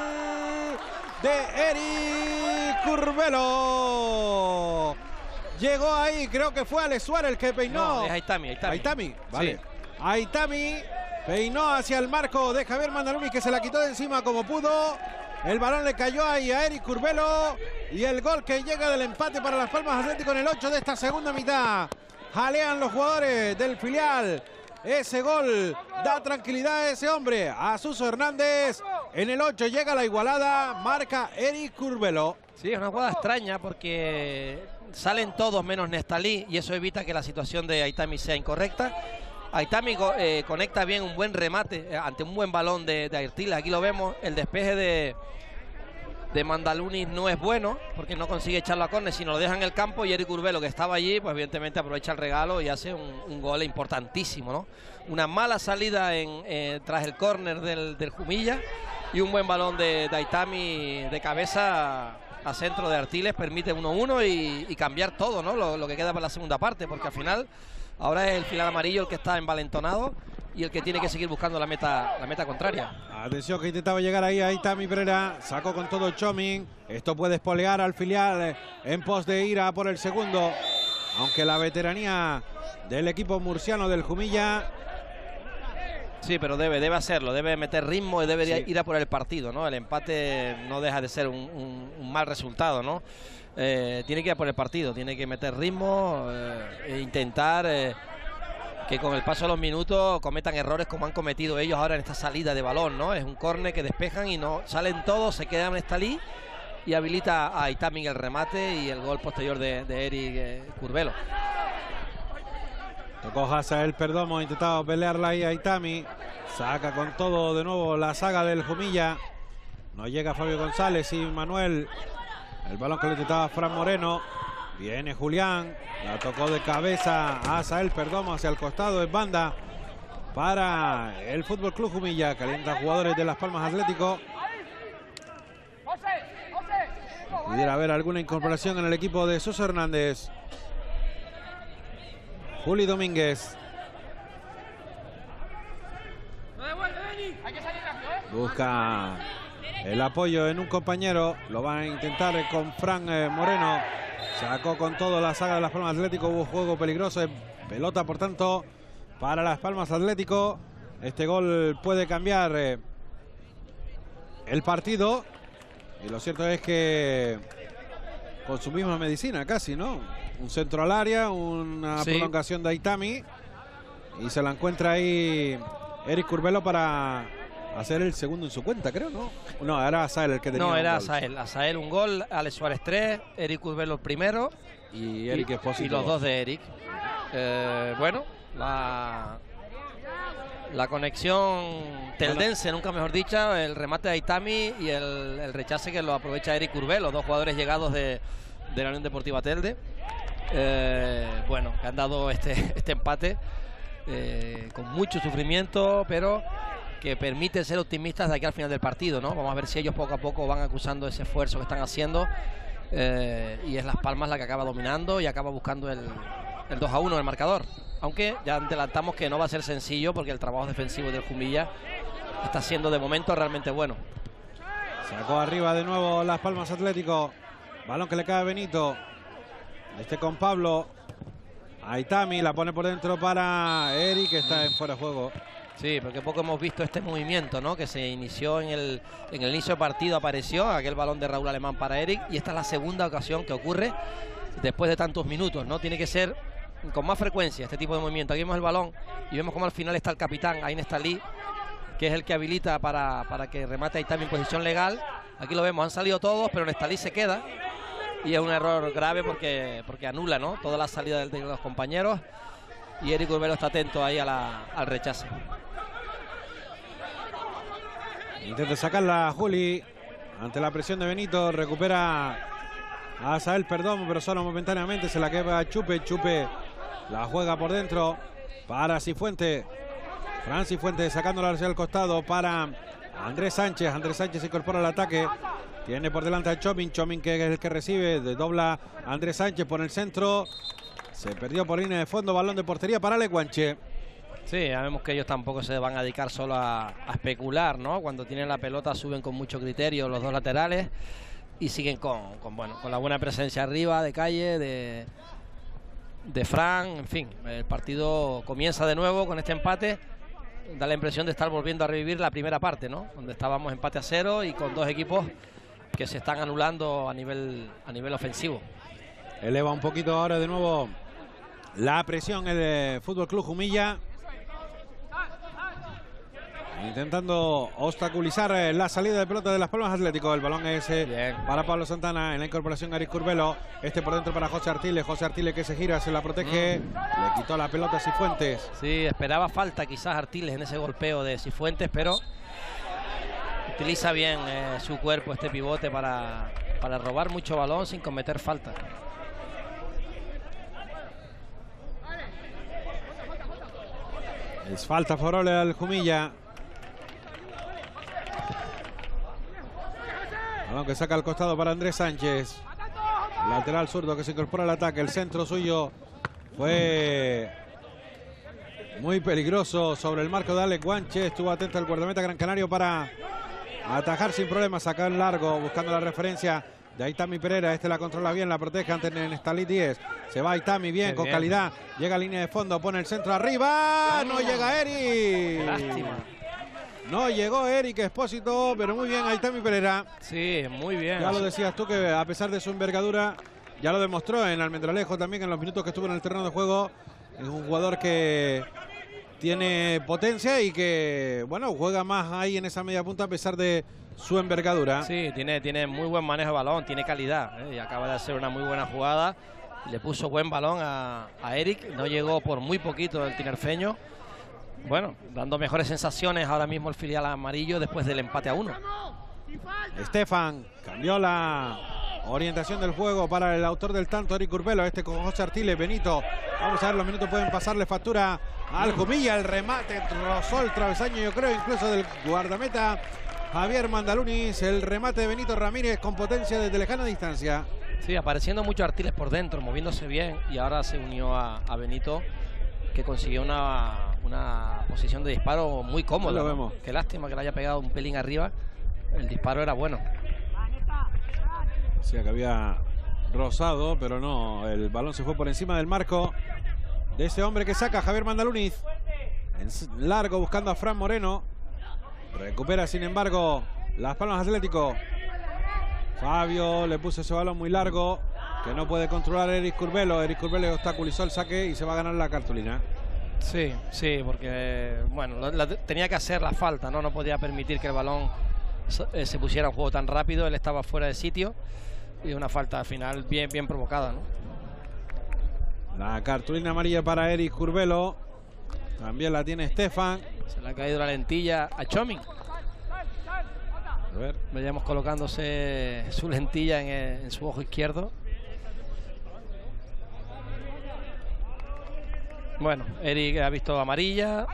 de Eric Curbelo. Llegó ahí, creo que fue Alex Suárez el que peinó. No, es Aitami, vale. Sí. Aitami peinó hacia el marco de Javier Mandaluni, que se la quitó de encima como pudo. El balón le cayó ahí a Eric Curbelo. Y el gol que llega del empate para Las Palmas Atlético en el 8 de esta segunda mitad. Jalean los jugadores del filial. Ese gol da tranquilidad a ese hombre, a Suso Hernández. En el 8 llega la igualada, marca Eric Curbelo. Sí, es una jugada extraña porque salen todos menos Nestalí y eso evita que la situación de Aitami sea incorrecta. Aitami conecta bien un buen remate ante un buen balón de Artiles. Aquí lo vemos, el despeje de Mandaluni no es bueno porque no consigue echarlo a córner, sino lo deja en el campo y Eric Curbelo, que estaba allí, pues evidentemente aprovecha el regalo y hace un gol importantísimo, ¿no? Una mala salida tras el córner del Jumilla y un buen balón de Aitami de cabeza a centro de Artiles permite 1-1 y cambiar todo, ¿no? Lo que queda para la segunda parte, porque al final ahora es el filial amarillo el que está envalentonado y el que tiene que seguir buscando la meta contraria. Atención que intentaba llegar ahí a Aitami Pereira, sacó con todo Chomin. Esto puede espolear al filial en pos de ir a por el segundo, aunque la veteranía del equipo murciano del Jumilla. Sí, pero debe hacerlo, debe meter ritmo y debe ir a por el partido, ¿no? El empate no deja de ser un mal resultado, ¿no? Tiene que ir a por el partido, tiene que meter ritmo e intentar que con el paso de los minutos cometan errores como han cometido ellos ahora en esta salida de balón, ¿no? Es un córner que despejan y no salen todos, se quedan en Estalí y habilita a Aitami el remate y el gol posterior de Eric Curbelo. Tocó Hazael Perdomo, intentaba pelearla ahí a Aitami. Saca con todo de nuevo la saga del Jumilla. No llega Fabio González y Manuel. El balón que le intentaba Fran Moreno. Viene Julián. La tocó de cabeza a Hazael Perdomo hacia el costado. Es banda para el Fútbol Club Jumilla. Calienta jugadores de Las Palmas Atlético. Pudiera haber alguna incorporación en el equipo de Suso Hernández. Juli Domínguez. Busca el apoyo en un compañero. Lo van a intentar con Fran Moreno. Sacó con todo la saga de Las Palmas Atlético. Hubo juego peligroso. Pelota, por tanto, para Las Palmas Atlético. Este gol puede cambiar el partido. Y lo cierto es que con su misma medicina casi, ¿no? Un centro al área, una prolongación de Aitami. Y se la encuentra ahí Eric Curbelo para hacer el segundo en su cuenta, creo, ¿no? No, era Asael el que tenía. No, era Asael. Asael un gol, Alex Suárez 3, Eric Curbelo el primero. Y Eric Espósito. Y los dos de Eric. Bueno, la conexión teldense, nunca mejor dicha, el remate de Aitami y el rechace que lo aprovecha Eric Curbelo, dos jugadores llegados de la Unión Deportiva Telde. Bueno, que han dado este empate con mucho sufrimiento, pero que permite ser optimistas de aquí al final del partido, ¿no? Vamos a ver si ellos poco a poco van acusando ese esfuerzo que están haciendo, y es Las Palmas la que acaba dominando y acaba buscando el 2-1 en el marcador, aunque ya adelantamos que no va a ser sencillo porque el trabajo defensivo del Jumilla está siendo de momento realmente bueno. Sacó arriba de nuevo Las Palmas Atlético, balón que le cae a Benito, con Pablo. Aitami la pone por dentro para Eric, que está en fuera de juego. Sí, porque poco hemos visto este movimiento, ¿no? Que se inició en el inicio del partido, apareció aquel balón de Raúl Alemán para Eric, y esta es la segunda ocasión que ocurre después de tantos minutos, ¿no? Tiene que ser con más frecuencia este tipo de movimiento. Aquí vemos el balón y vemos como al final está el capitán Ain Estalí, que es el que habilita para que remate Aitami en posición legal. Aquí lo vemos, han salido todos, pero Estalí se queda. Y es un error grave porque anula, ¿no?, toda la salida de los compañeros. Y Eric Urbelo está atento ahí al rechace. Intenta sacarla Juli ante la presión de Benito. Recupera a Asael Perdomo, pero solo momentáneamente. Se la queda Chupe. Chupe la juega por dentro para Cifuentes. Fran Cifuentes sacándola hacia el costado para Andrés Sánchez. Andrés Sánchez se incorpora al ataque. Tiene por delante a Chomin. Chomin, que es el que recibe. Dobla Andrés Sánchez por el centro. Se perdió por línea de fondo. Balón de portería para Leguanche. Sí, ya vemos que ellos tampoco se van a dedicar solo a especular, ¿no? Cuando tienen la pelota suben con mucho criterio los dos laterales y siguen con la buena presencia arriba de Calle, de Fran. En fin, el partido comienza de nuevo con este empate. Da la impresión de estar volviendo a revivir la primera parte, ¿no? Donde estábamos empate a 0 y con dos equipos que se están anulando a nivel ofensivo. Eleva un poquito ahora de nuevo la presión el Fútbol Club Jumilla, intentando obstaculizar la salida de pelota de Las Palmas Atlético. El balón es para Pablo Santana, en la incorporación Eric Curbelo. Por dentro para José Artiles. José Artiles, que se gira, se la protege. Le quitó la pelota a Cifuentes. Sí, esperaba falta quizás Artiles en ese golpeo de Cifuentes, pero utiliza bien su cuerpo, este pivote, para robar mucho balón sin cometer falta. Es falta favorable al Jumilla. Balón que saca al costado para Andrés Sánchez. Lateral zurdo que se incorpora al ataque. El centro suyo fue muy peligroso sobre el marco de Alex Guanche. Estuvo atento el guardameta Gran Canario para atajar sin problemas. Sacar largo buscando la referencia de Aitami Pereira. La controla bien, la protege ante Nestalí 10. Se va Aitami bien, con calidad. Llega a línea de fondo, pone el centro arriba. No llega Eric. Lástima. No llegó Eric Espósito, pero muy bien Aitami Pereira. Sí, muy bien. Ya lo decías tú, que a pesar de su envergadura, ya lo demostró en Almendralejo también, en los minutos que estuvo en el terreno de juego. Es un jugador que tiene potencia y que, bueno, juega más ahí en esa media punta a pesar de su envergadura. Sí, tiene muy buen manejo de balón, tiene calidad, y acaba de hacer una muy buena jugada. Le puso buen balón a Eric, no llegó por muy poquito el tinerfeño. Bueno, dando mejores sensaciones ahora mismo el filial amarillo después del empate a 1. Estefan cambió la orientación del juego para el autor del tanto, Eric Curbelo. Con José Artiles. Benito, vamos a ver, los minutos pueden pasarle factura al Jumilla. El remate rozó el travesaño, yo creo, incluso del guardameta Javier Mandalunis. El remate de Benito Ramírez con potencia desde lejana distancia. Sí, apareciendo mucho Artiles por dentro, moviéndose bien, y ahora se unió a Benito, que consiguió una una posición de disparo muy cómoda. Lo vemos. Qué lástima que le haya pegado un pelín arriba. El disparo era bueno. Sí, que había rozado, pero no. El balón se fue por encima del marco de ese hombre que saca Javier Mandaluniz. En largo buscando a Fran Moreno. Recupera, sin embargo, Las Palmas Atlético. Fabio le puso ese balón muy largo que no puede controlar Eric Curbelo. Eric Curbelo obstaculizó el saque y se va a ganar la cartulina. Sí, sí, porque bueno, tenía que hacer la falta, ¿no? No podía permitir que el balón se pusiera en juego tan rápido. Él estaba fuera de sitio y una falta al final bien provocada, ¿no? La cartulina amarilla para Eric Curbelo. También la tiene Estefan. Se le ha caído la lentilla a Tchouaméni. A ver. Veíamos colocándose su lentilla en su ojo izquierdo. Bueno, Eric ha visto amarilla.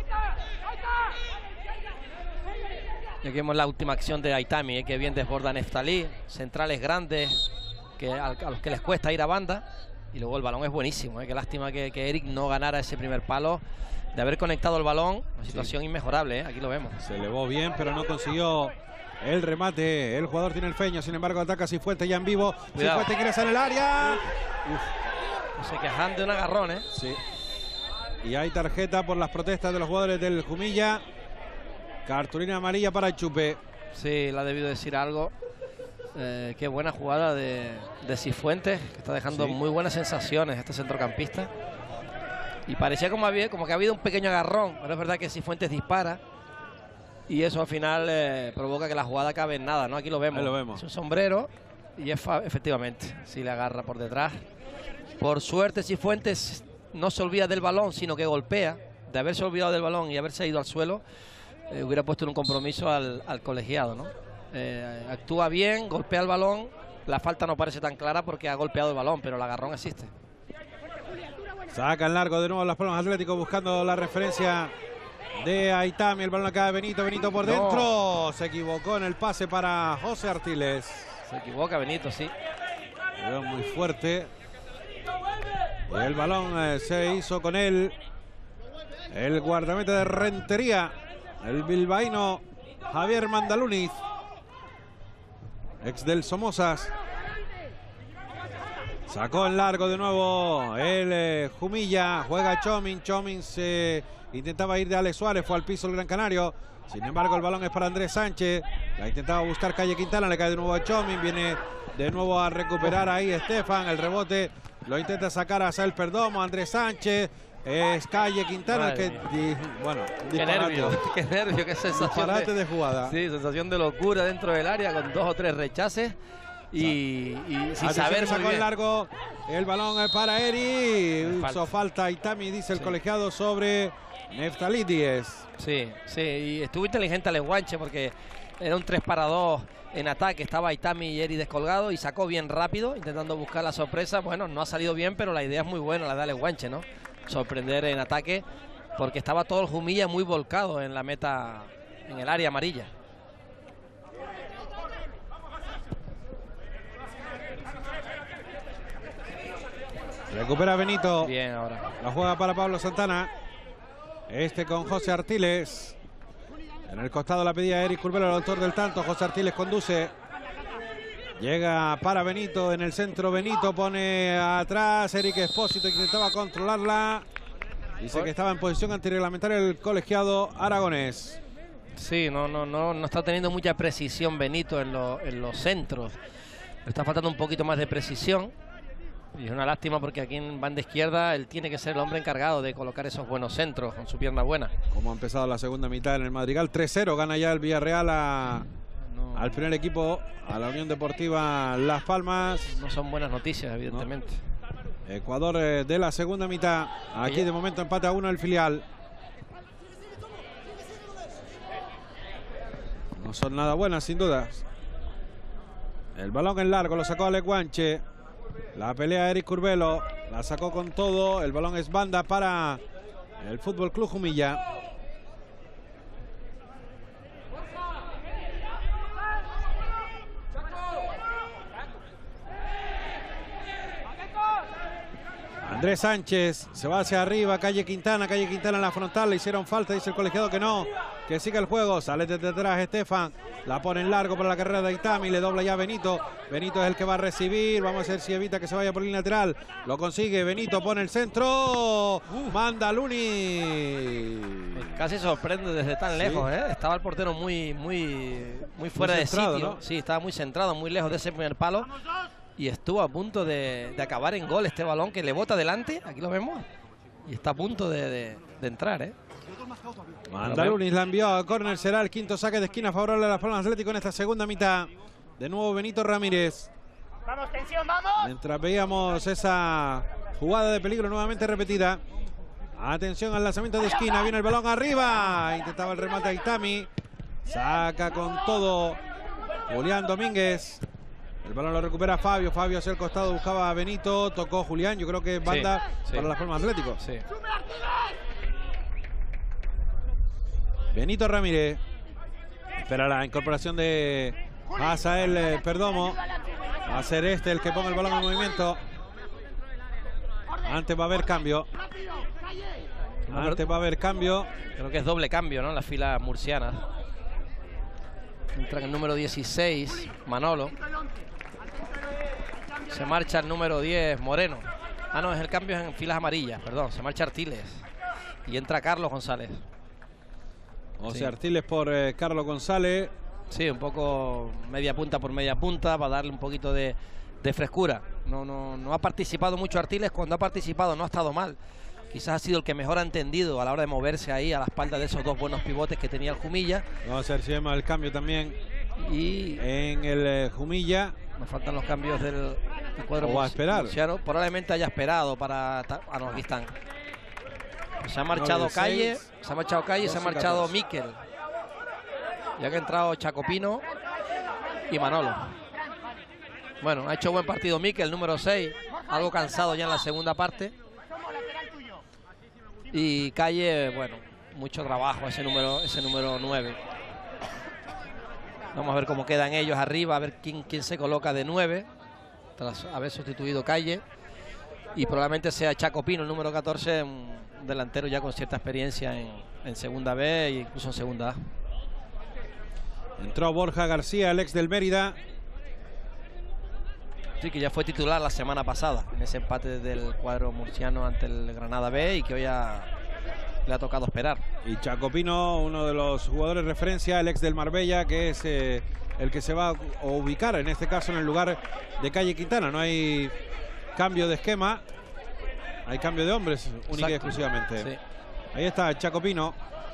Y aquí vemos la última acción de Aitami, que bien desborda Neftalí. Centrales grandes a los que les cuesta ir a banda. Y luego el balón es buenísimo. Qué lástima que Eric no ganara ese primer palo. De haber conectado el balón, una situación inmejorable, aquí lo vemos. Se elevó bien, pero no consiguió el remate. El jugador tiene el feño, sin embargo ataca Cifuentes ya en vivo. Cuidado. Cifuentes quiere hacer el área. Se quejan de un agarrón, ¿eh? Sí. Y hay tarjeta por las protestas de los jugadores del Jumilla. Cartulina amarilla para el Chupe. Sí, le ha debido decir algo. Qué buena jugada de Cifuentes, que está dejando muy buenas sensaciones este centrocampista. Y parecía como que ha habido un pequeño agarrón, pero es verdad que Cifuentes dispara y eso al final provoca que la jugada acabe en nada, ¿no? Aquí lo vemos. Ahí lo vemos. Es un sombrero y efectivamente, sí le agarra por detrás. Por suerte Cifuentes no se olvida del balón, sino que golpea. De haberse olvidado del balón y haberse ido al suelo, hubiera puesto en un compromiso al colegiado, ¿no? Actúa bien, golpea el balón. La falta no parece tan clara porque ha golpeado el balón, pero el agarrón existe. Saca en largo de nuevo Las Palmas Atlético buscando la referencia de Aitami. El balón acá de Benito. Benito por dentro. Se equivocó en el pase para José Artiles. Se equivoca Benito, sí. Veo muy fuerte. Y el balón se hizo con él. El guardameta de Rentería. El bilbaíno Javier Mandaluniz. Ex del Somosas. Sacó en largo de nuevo el Jumilla. Juega Tchouaméni. Tchouaméni se intentaba ir de Alex Suárez. Fue al piso el Gran Canario. Sin embargo, el balón es para Andrés Sánchez. La intentaba buscar Calle Quintana. Le cae de nuevo a Tchouaméni. Viene de nuevo a recuperar ahí Estefan. El rebote lo intenta sacar a Sael Perdomo. Andrés Sánchez. Es Calle Quintana que, bueno, qué nervio, qué sensación disparate de jugada. Sí, sensación de locura dentro del área con 2 o 3 rechaces. Y sin saber sacó en largo el balón para Eri. Hizo falta Aitami, dice el colegiado, sobre Neftalí Díez. Sí, sí, y estuvo inteligente Alex Guanche porque era un 3-para-2 en ataque. Estaba Aitami y Eri descolgado y sacó bien rápido, intentando buscar la sorpresa. Bueno, no ha salido bien, pero la idea es muy buena, la de Alex Guanche, ¿no? Sorprender en ataque porque estaba todo el Jumilla muy volcado en la meta, en el área amarilla. Recupera Benito. Bien ahora. La juega para Pablo Santana. Este con José Artiles. En el costado la pedía Eric Curbelo, el autor del tanto. José Artiles conduce. Llega para Benito en el centro. Benito pone atrás. Eric Espósito intentaba controlarla. Dice que estaba en posición antirreglamentaria el colegiado aragonés. Sí, no está teniendo mucha precisión Benito en los centros. Le está faltando un poquito más de precisión. Y es una lástima porque aquí en banda izquierda él tiene que ser el hombre encargado de colocar esos buenos centros con su pierna buena. Como ha empezado la segunda mitad en el Madrigal, 3-0, gana ya el Villarreal al primer equipo, a la Unión Deportiva Las Palmas. No son buenas noticias, evidentemente. No. Ecuador de la segunda mitad, aquí de momento empate a 1 el filial. No son nada buenas, sin dudas. El balón en largo lo sacó Alex Guanche. La pelea Eric Curbelo, la sacó con todo. El balón es banda para el Fútbol Club Jumilla. Andrés Sánchez se va hacia arriba, Calle Quintana en la frontal, le hicieron falta, dice el colegiado que no, que siga el juego, sale desde atrás Estefan, la pone en largo para la carrera de Itami, le dobla ya Benito, Benito es el que va a recibir, vamos a ver si evita que se vaya por línea lateral, lo consigue, Benito pone el centro, manda Luni. Casi sorprende desde tan lejos, ¿eh? Estaba el portero muy fuera de sitio, ¿no? Sí, estaba muy centrado, muy lejos de ese primer palo. Y estuvo a punto de acabar en gol este balón que le bota adelante. Aquí lo vemos. Y está a punto de entrar, ¿eh? Manda Lunis, la envió a córner. Será el quinto saque de esquina favorable a Las Palmas Atlético en esta segunda mitad. De nuevo Benito Ramírez. Vamos, tensión, vamos. Mientras veíamos esa jugada de peligro nuevamente repetida. Atención al lanzamiento de esquina. Viene el balón arriba. Intentaba el remate a Itami. Saca con todo Julián Domínguez. El balón lo recupera Fabio. Fabio hacia el costado, buscaba a Benito. Tocó Julián. Yo creo que banda para Las Palmas Atlético. Sí. Benito Ramírez. Espera la incorporación de Asael Perdomo. Va a ser este el que ponga el balón en movimiento. Antes va a haber cambio. Creo que es doble cambio, ¿no? En las filas murcianas. Entra en el número 16, Manolo. Se marcha el número 10, Moreno. Ah, no, es el cambio en filas amarillas, perdón. Se marcha Artiles. Y entra Carlos González. O sea, Artiles por Carlos González. Sí, un poco media punta por media punta para darle un poquito de frescura. No ha participado mucho Artiles. Cuando ha participado no ha estado mal. Quizás ha sido el que mejor ha entendido a la hora de moverse ahí a la espalda de esos dos buenos pivotes que tenía el Jumilla. Vamos a ver si vemos el cambio también y en el Jumilla. Nos faltan los cambios del cuadro. O va a esperar. Probablemente haya esperado para... Ah, no, aquí están. Se ha marchado Calle, se ha marchado Miquel. Ya que ha entrado Chacopino y Manolo. Bueno, ha hecho buen partido Miquel, número 6. Algo cansado ya en la segunda parte. Y Calle, bueno, mucho trabajo ese número 9. Vamos a ver cómo quedan ellos arriba, a ver quién se coloca de 9, tras haber sustituido Calle. Y probablemente sea Chacopino, el número 14, un delantero ya con cierta experiencia en segunda B e incluso en segunda A. Entró Borja García, el ex del Mérida. Sí, que ya fue titular la semana pasada en ese empate del cuadro murciano ante el Granada B y que hoy le ha tocado esperar. Y Chacopino, uno de los jugadores de referencia, el ex del Marbella, que es el que se va a ubicar en este caso en el lugar de Calle Quintana. No hay cambio de esquema, hay cambio de hombres única y exclusivamente. Sí. Ahí está Chacopino.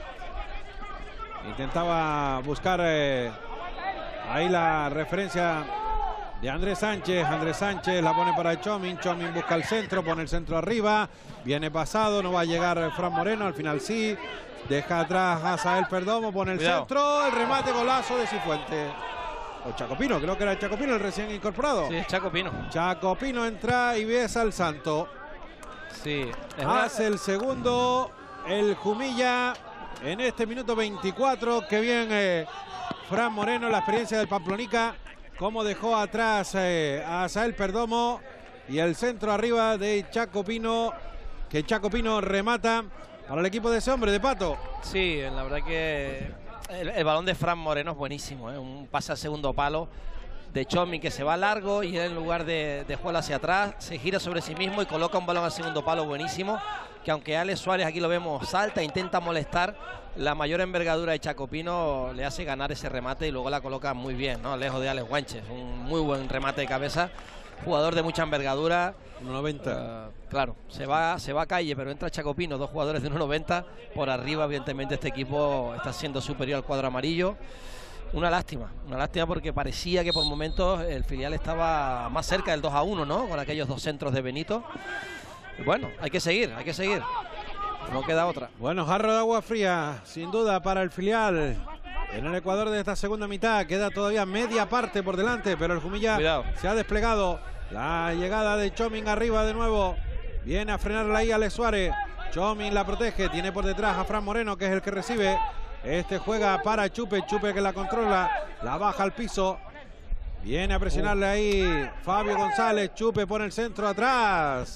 Intentaba buscar ahí la referencia de Andrés Sánchez. Andrés Sánchez la pone para Chomin. Chomin busca el centro, pone el centro arriba. Viene pasado, no va a llegar Fran Moreno. Al final sí. Deja atrás a Asael Perdomo, pone el centro. El remate, golazo de Cifuentes. O Chacopino, creo que era Chacopino el recién incorporado. Sí, Chacopino. Chacopino entra y besa al santo. Sí. Hace el segundo el Jumilla en este minuto 24. Qué bien Fran Moreno, la experiencia del Pamplonica. Cómo dejó atrás a Asael Perdomo. Y el centro arriba de Chacopino. Que Chacopino remata para el equipo de ese hombre, de Pato. Sí, la verdad que el balón de Fran Moreno es buenísimo. Un pase al segundo palo de Chomin que se va largo y él en lugar de jugar hacia atrás se gira sobre sí mismo y coloca un balón al segundo palo buenísimo. Que aunque Alex Suárez, aquí lo vemos, salta, intenta molestar, la mayor envergadura de Chacopino le hace ganar ese remate y luego la coloca muy bien, ¿no? Lejos de Alex Guanches. Un muy buen remate de cabeza. Jugador de mucha envergadura. 1.90. Claro, se va a Calle, pero entra Chacopino, dos jugadores de 1.90. Por arriba, evidentemente, este equipo está siendo superior al cuadro amarillo. Una lástima porque parecía que por momentos el filial estaba más cerca del 2-1, ¿no? Con aquellos dos centros de Benito. Bueno, hay que seguir. No queda otra. Bueno, jarro de agua fría, sin duda, para el filial. En el Ecuador de esta segunda mitad queda todavía media parte por delante, pero el Jumilla se ha desplegado. La llegada de Chomin arriba de nuevo. Viene a frenarla ahí Alex Suárez. Chomin la protege, tiene por detrás a Fran Moreno, que es el que recibe. Este juega para Chupe que la controla, la baja al piso. Viene a presionarle ahí Fabio González. Chupe pone el centro atrás.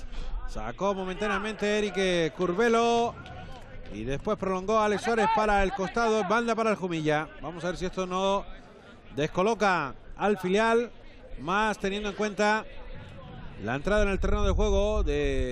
Sacó momentáneamente Eric Curbelo. Y después prolongó a Alex Suárez para el costado. Banda para el Jumilla. Vamos a ver si esto no descoloca al filial. Más teniendo en cuenta la entrada en el terreno de juego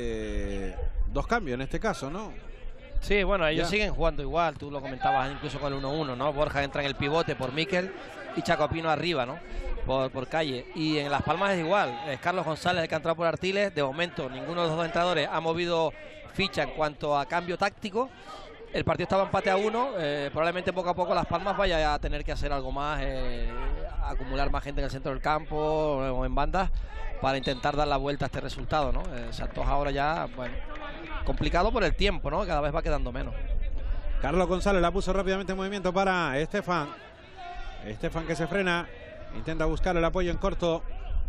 de 2 cambios en este caso, ¿no? Sí, bueno, ellos siguen jugando igual. Tú lo comentabas incluso con el 1-1, ¿no? Borja entra en el pivote por Miquel y Chacopino arriba, ¿no? Por Calle. Y en Las Palmas es igual. Es Carlos González el que ha entrado por Artiles. De momento, ninguno de los dos entrenadores ha movido ficha en cuanto a cambio táctico. El partido estaba empate a 1. Probablemente poco a poco Las Palmas vaya a tener que hacer algo más, acumular más gente en el centro del campo o en bandas para intentar dar la vuelta a este resultado, ¿no? Santos ahora ya, bueno, complicado por el tiempo, ¿no? Cada vez va quedando menos. Carlos González la puso rápidamente en movimiento para Estefan. Estefan que se frena. Intenta buscar el apoyo en corto.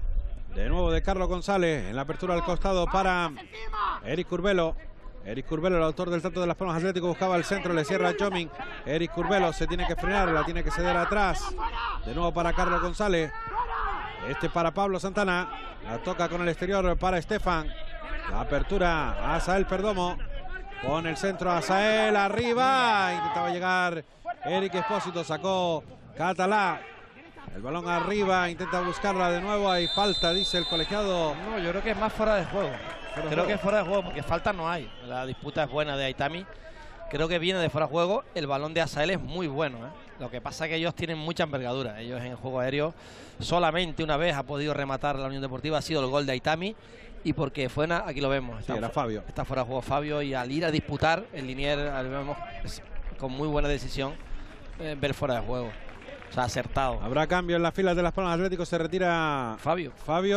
De nuevo de Carlos González en la apertura al costado para Eric Curbelo. Eric Curbelo, el autor del tanto de Las Palmas Atlético, buscaba el centro, le cierra a Chomin. Eric Curbelo se tiene que frenar, la tiene que ceder atrás. De nuevo para Carlos González. Este para Pablo Santana. La toca con el exterior para Estefan. La apertura a Asael Perdomo. Con el centro a Asael arriba. Intentaba llegar Eric Espósito, sacó Catalá. El balón arriba, intenta buscarla de nuevo. Hay falta, dice el colegiado. No, yo creo que es más fuera de juego. Creo que es fuera de juego porque falta no hay. La disputa es buena de Aitami. Creo que viene de fuera de juego. El balón de Asael es muy bueno, ¿eh? Lo que pasa es que ellos tienen mucha envergadura. Ellos en juego aéreo solamente una vez ha podido rematar la Unión Deportiva. Ha sido el gol de Aitami. Y porque fue aquí lo vemos. Sí, era Fabio. Está fuera de juego Fabio. Y al ir a disputar, el Linier, vemos, con muy buena decisión, ver fuera de juego. O sea, acertado. Habrá cambio en las filas de Las Palmas Atlético. Se retira Fabio.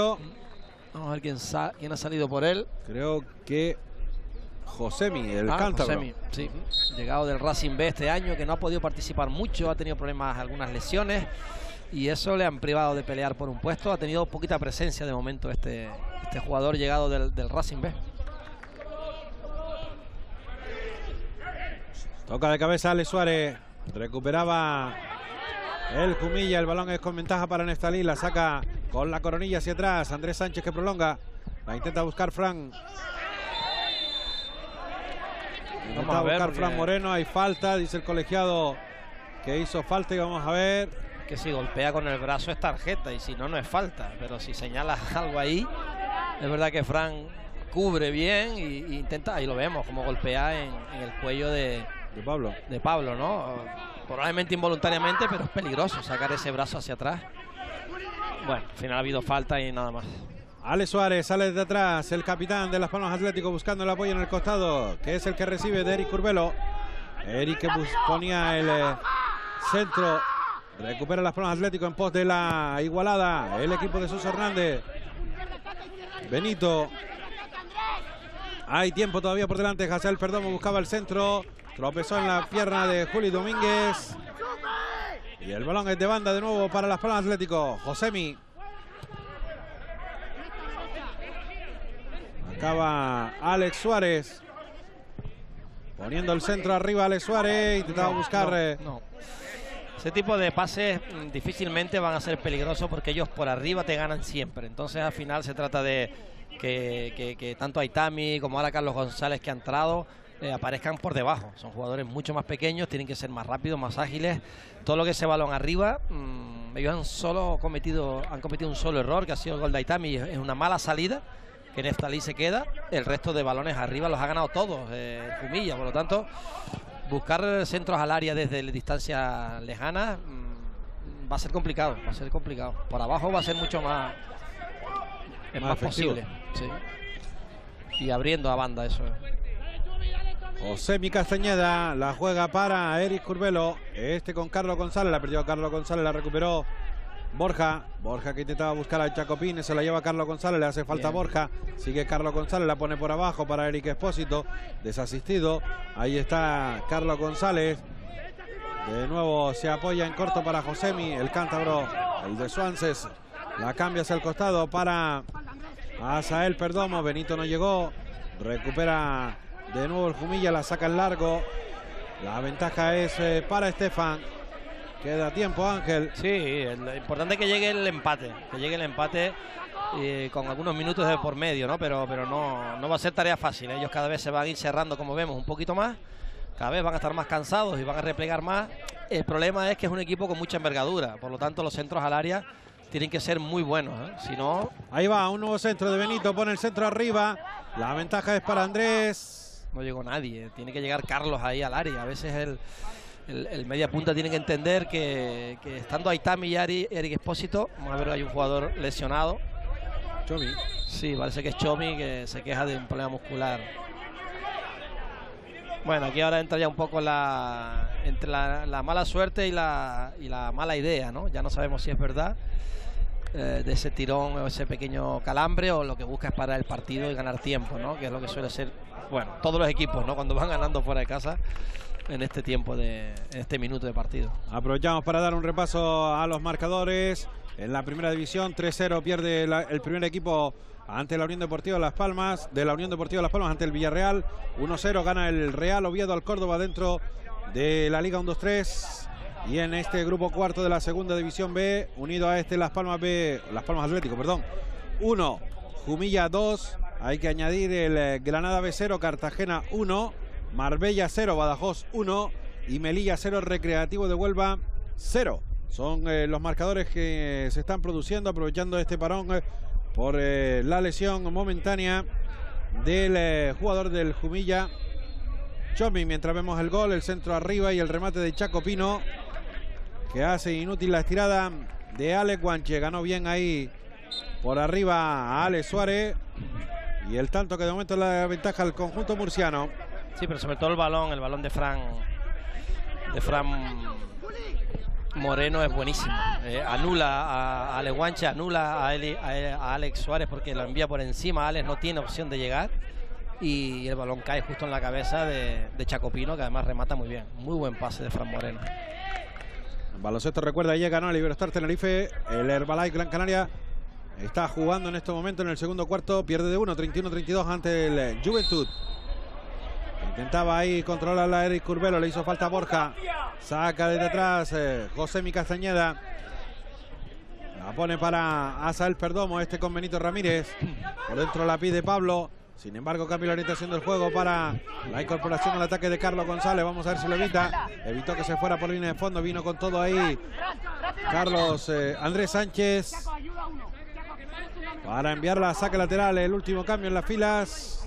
Vamos a ver quién ha salido por él. Creo que Josemi, el cántabro. Josemi, sí. Llegado del Racing B este año, que no ha podido participar mucho. Ha tenido problemas, algunas lesiones. Y eso le han privado de pelear por un puesto. Ha tenido poquita presencia de momento este jugador llegado del Racing B. Toca de cabeza Alex Suárez. Recuperaba el Jumilla. El balón es con ventaja para Nestalí. La saca con la coronilla hacia atrás. Andrés Sánchez que prolonga. La intenta buscar Fran. Intenta buscar Fran Moreno. Hay falta. Dice el colegiado que hizo falta. Y vamos a ver. Que si golpea con el brazo es tarjeta. Y si no, no es falta. Pero si señalas algo ahí. Es verdad que Fran cubre bien. Y intenta. Ahí lo vemos. Como golpea en el cuello de Pablo, ¿no? Probablemente involuntariamente, pero es peligroso sacar ese brazo hacia atrás. Bueno, al final ha habido falta y nada más. Alex Suárez sale desde atrás, el capitán de Las Palmas Atlético, buscando el apoyo en el costado, que es el que recibe de Eric Curbelo. Eric que ponía el centro. Recupera Las Palmas Atlético en pos de la igualada. El equipo de Suso Hernández. Benito. Hay tiempo todavía por delante. Asael Perdomo buscaba el centro. Tropezó en la pierna de Juli Domínguez. Y el balón es de banda de nuevo para Las Palmas Atlético. Josemi. Acaba Alex Suárez. Poniendo el centro arriba Alex Suárez. Intentaba buscar... No. Ese tipo de pases difícilmente van a ser peligrosos porque ellos por arriba te ganan siempre. Entonces al final se trata de que tanto Aitami como ahora Carlos González que ha entrado... aparezcan por debajo. Son jugadores mucho más pequeños, tienen que ser más rápidos, más ágiles. Todo lo que es balón arriba, ellos han cometido un solo error, que ha sido el gol de Aitami. Es una mala salida, que Nestalí se queda. El resto de balones arriba los ha ganado todos, Jumilla. Por lo tanto, buscar centros al área desde distancia lejana va a ser complicado, Por abajo va a ser mucho más... Es más posible. Sí. Y abriendo a banda, eso es. Josemi Castañeda la juega para Eric Curbelo. Con Carlos González. La perdió Carlos González. La recuperó Borja. Borja que intentaba buscar a Chacopín. Se la lleva Carlos González. Le hace falta a Borja. Sigue Carlos González. La pone por abajo para Eric Espósito. Desasistido. Ahí está Carlos González. De nuevo se apoya en corto para Josemi. El cántabro. El de Suances. La cambia hacia el costado para Asael Perdomo. Benito no llegó. Recupera... de nuevo el Jumilla, la saca en largo. La ventaja es para Estefan. Queda tiempo, Ángel. Sí, lo importante es que llegue el empate. con algunos minutos de por medio, ¿no? Pero no va a ser tarea fácil. Ellos cada vez se van a ir cerrando, como vemos, un poquito más. Cada vez van a estar más cansados y van a replegar más. El problema es que es un equipo con mucha envergadura, por lo tanto los centros al área tienen que ser muy buenos, ¿eh? Si no... Ahí va, un nuevo centro de Benito, pone el centro arriba. La ventaja es para Andrés. No llegó nadie, tiene que llegar Carlos ahí al área. A veces el media punta tiene que entender que estando Aitami y Eric Espósito, vamos a ver, hay un jugador lesionado. Chomi. Sí, parece que es Chomi, que se queja de un problema muscular. Bueno, aquí ahora entra ya un poco entre la mala suerte y la mala idea, ¿no? Ya no sabemos si es verdad de ese tirón o ese pequeño calambre, o lo que busca es parar el partido y ganar tiempo, ¿no? Que es lo que suele ser, bueno, todos los equipos, ¿no? Cuando van ganando fuera de casa en este tiempo, en este minuto de partido. Aprovechamos para dar un repaso a los marcadores. En la primera división, 3-0 pierde el primer equipo ante la Unión Deportiva Las Palmas, ante el Villarreal. 1-0 gana el Real Oviedo al Córdoba dentro de la Liga 1-2-3. Y en este grupo cuarto de la segunda división B, unido a este Las Palmas Atlético, 1, Jumilla 2, hay que añadir el Granada B 0, Cartagena 1, Marbella 0, Badajoz 1 y Melilla 0, Recreativo de Huelva 0. Son los marcadores que se están produciendo, aprovechando este parón por la lesión momentánea del jugador del Jumilla, Chomi. Mientras vemos el gol, el centro arriba y el remate de Chaco Pino, que hace inútil la estirada de Alex Guanche. Ganó bien ahí por arriba a Alex Suárez, y el tanto que de momento la ventaja al conjunto murciano. Sí, pero sobre todo el balón de Fran Moreno es buenísimo. Anula a Alex Guanche, anula a Alex Suárez, porque lo envía por encima. Alex no tiene opción de llegar y el balón cae justo en la cabeza de Chaco Pino, que además remata muy bien. Muy buen pase de Fran Moreno. Baloncesto, recuerda, ya ganó el Iberostar Tenerife. El Herbalife Gran Canaria está jugando en este momento en el segundo cuarto. Pierde de 1, 31-32 ante el Juventud. Intentaba ahí controlar a Eric Curbelo, le hizo falta a Borja. Saca desde atrás José Mi Castañeda. La pone para Asael Perdomo, con Benito Ramírez. Por dentro la pide Pablo. Sin embargo, cambia la orientación del juego para la incorporación al ataque de Carlos González. Vamos a ver si lo evita. Evitó que se fuera por línea de fondo. Vino con todo ahí Carlos Andrés Sánchez para enviarla a saque lateral. El último cambio en las filas.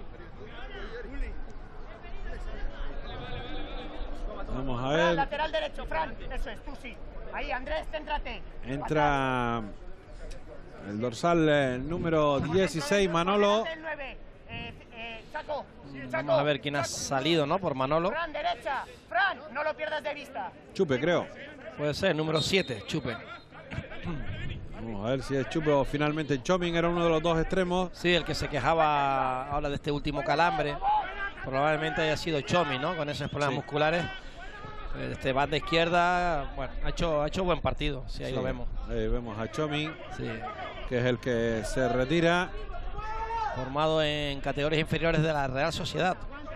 Vamos a ver. Lateral derecho, Fran. Eso es, tú sí. Ahí, Andrés, céntrate. Entra el dorsal número 16, Manolo. Vamos a ver quién ha salido, ¿no? Por Manolo. Fran, derecha. Fran, no lo pierdas de vista. Chupe, creo. Puede ser, número 7, Chupe. Vamos a ver si es Chupe o finalmente Choming era uno de los dos extremos. Sí, el que se quejaba ahora de este último calambre. Probablemente haya sido Chomi, ¿no? Con esos problemas musculares. Banda izquierda, bueno, ha hecho buen partido, sí, ahí lo vemos. Ahí vemos a Chomi, sí, que es el que se retira. Formado en categorías inferiores de la Real Sociedad.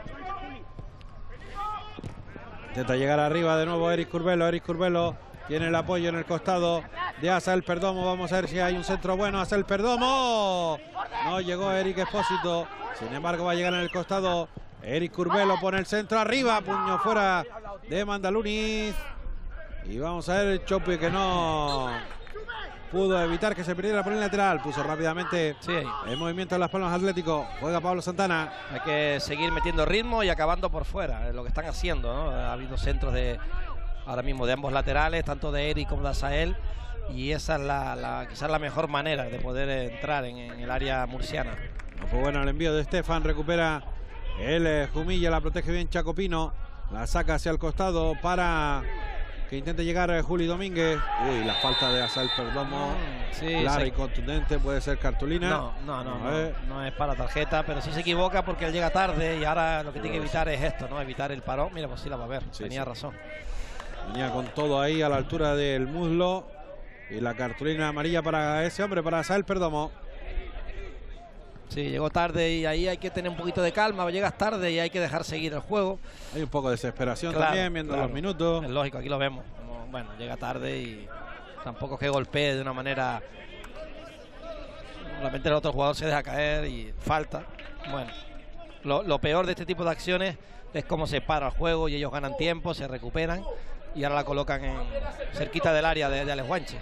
Intenta llegar arriba de nuevo Eric Curbelo. Eric Curbelo tiene el apoyo en el costado de Asael Perdomo. Vamos a ver si hay un centro bueno. Asael Perdomo. No llegó Eric Espósito. Sin embargo, va a llegar en el costado Eric Curbelo, pone el centro arriba, puño fuera de Mandaluniz. Y vamos a ver el Chope, que no pudo evitar que se perdiera por el lateral. Puso rápidamente el movimiento de Las Palmas Atlético. Juega Pablo Santana. Hay que seguir metiendo ritmo y acabando por fuera, es lo que están haciendo, ¿no? Ha habido centros ahora mismo de ambos laterales, tanto de Eric como de Asael. Y esa es quizás la mejor manera de poder entrar en el área murciana. Pues bueno, el envío de Estefan, recupera el Jumilla, la protege bien Chaco Pino, la saca hacia el costado para que intente llegar Juli Domínguez. Uy, la falta de Asael Perdomo, clara y contundente, puede ser cartulina. No es para tarjeta, pero sí se equivoca porque él llega tarde y ahora lo que tiene que evitar es esto, ¿no? Evitar el parón. Mira, pues sí la va a ver, tenía razón. Venía con todo ahí a la altura del muslo, y la cartulina amarilla para ese hombre, para Asael Perdomo. Sí, llegó tarde y ahí hay que tener un poquito de calma. Llegas tarde y hay que dejar seguir el juego. Hay un poco de desesperación también, viendo los minutos. Es lógico, aquí lo vemos. Bueno, llega tarde y tampoco es que golpee de una manera Realmente el otro jugador se deja caer y falta. Bueno, lo peor de este tipo de acciones es cómo se para el juego y ellos ganan tiempo, se recuperan y ahora la colocan cerquita del área de Alex Guanche.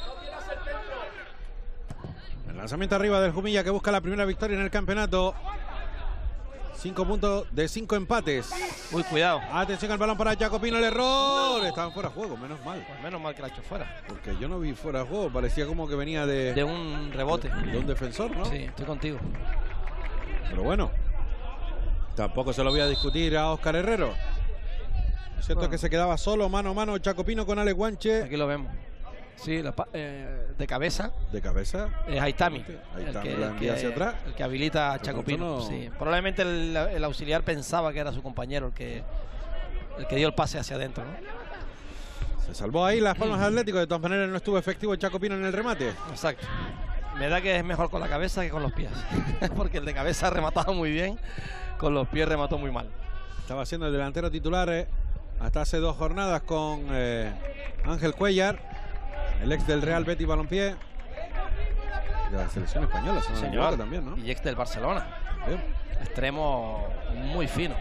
El lanzamiento arriba del Jumilla, que busca la primera victoria en el campeonato. 5 puntos de 5 empates. Uy, cuidado. Atención al balón para Jacopino, el error. Estaban fuera de juego, menos mal. Pues menos mal que la ha hecho fuera. Porque yo no vi fuera de juego, parecía como que venía de un rebote. De un defensor, ¿no? Sí, estoy contigo. Pero bueno, tampoco se lo voy a discutir a Óscar Herrero. Lo cierto es que se quedaba solo, mano a mano, Jacopino con Alex Guanche. Aquí lo vemos. Sí, de cabeza. De cabeza. Es Aitami. Aitami la envía hacia atrás. El que habilita a Por Jacopino. no... Sí. Probablemente el auxiliar pensaba que era su compañero el que dio el pase hacia adentro, ¿no? Se salvó ahí Las Palmas Atlético. De todas maneras no estuvo efectivo Jacopino en el remate. Exacto. Me da que es mejor con la cabeza que con los pies. Porque el de cabeza ha rematado muy bien. Con los pies remató muy mal. Estaba siendo el delantero titular hasta hace 2 jornadas con Ángel Cuellar, el ex del Real Betis Balompié, de la selección española, señor, también, ¿no? Y ex del Barcelona. Bien. Extremo muy fino.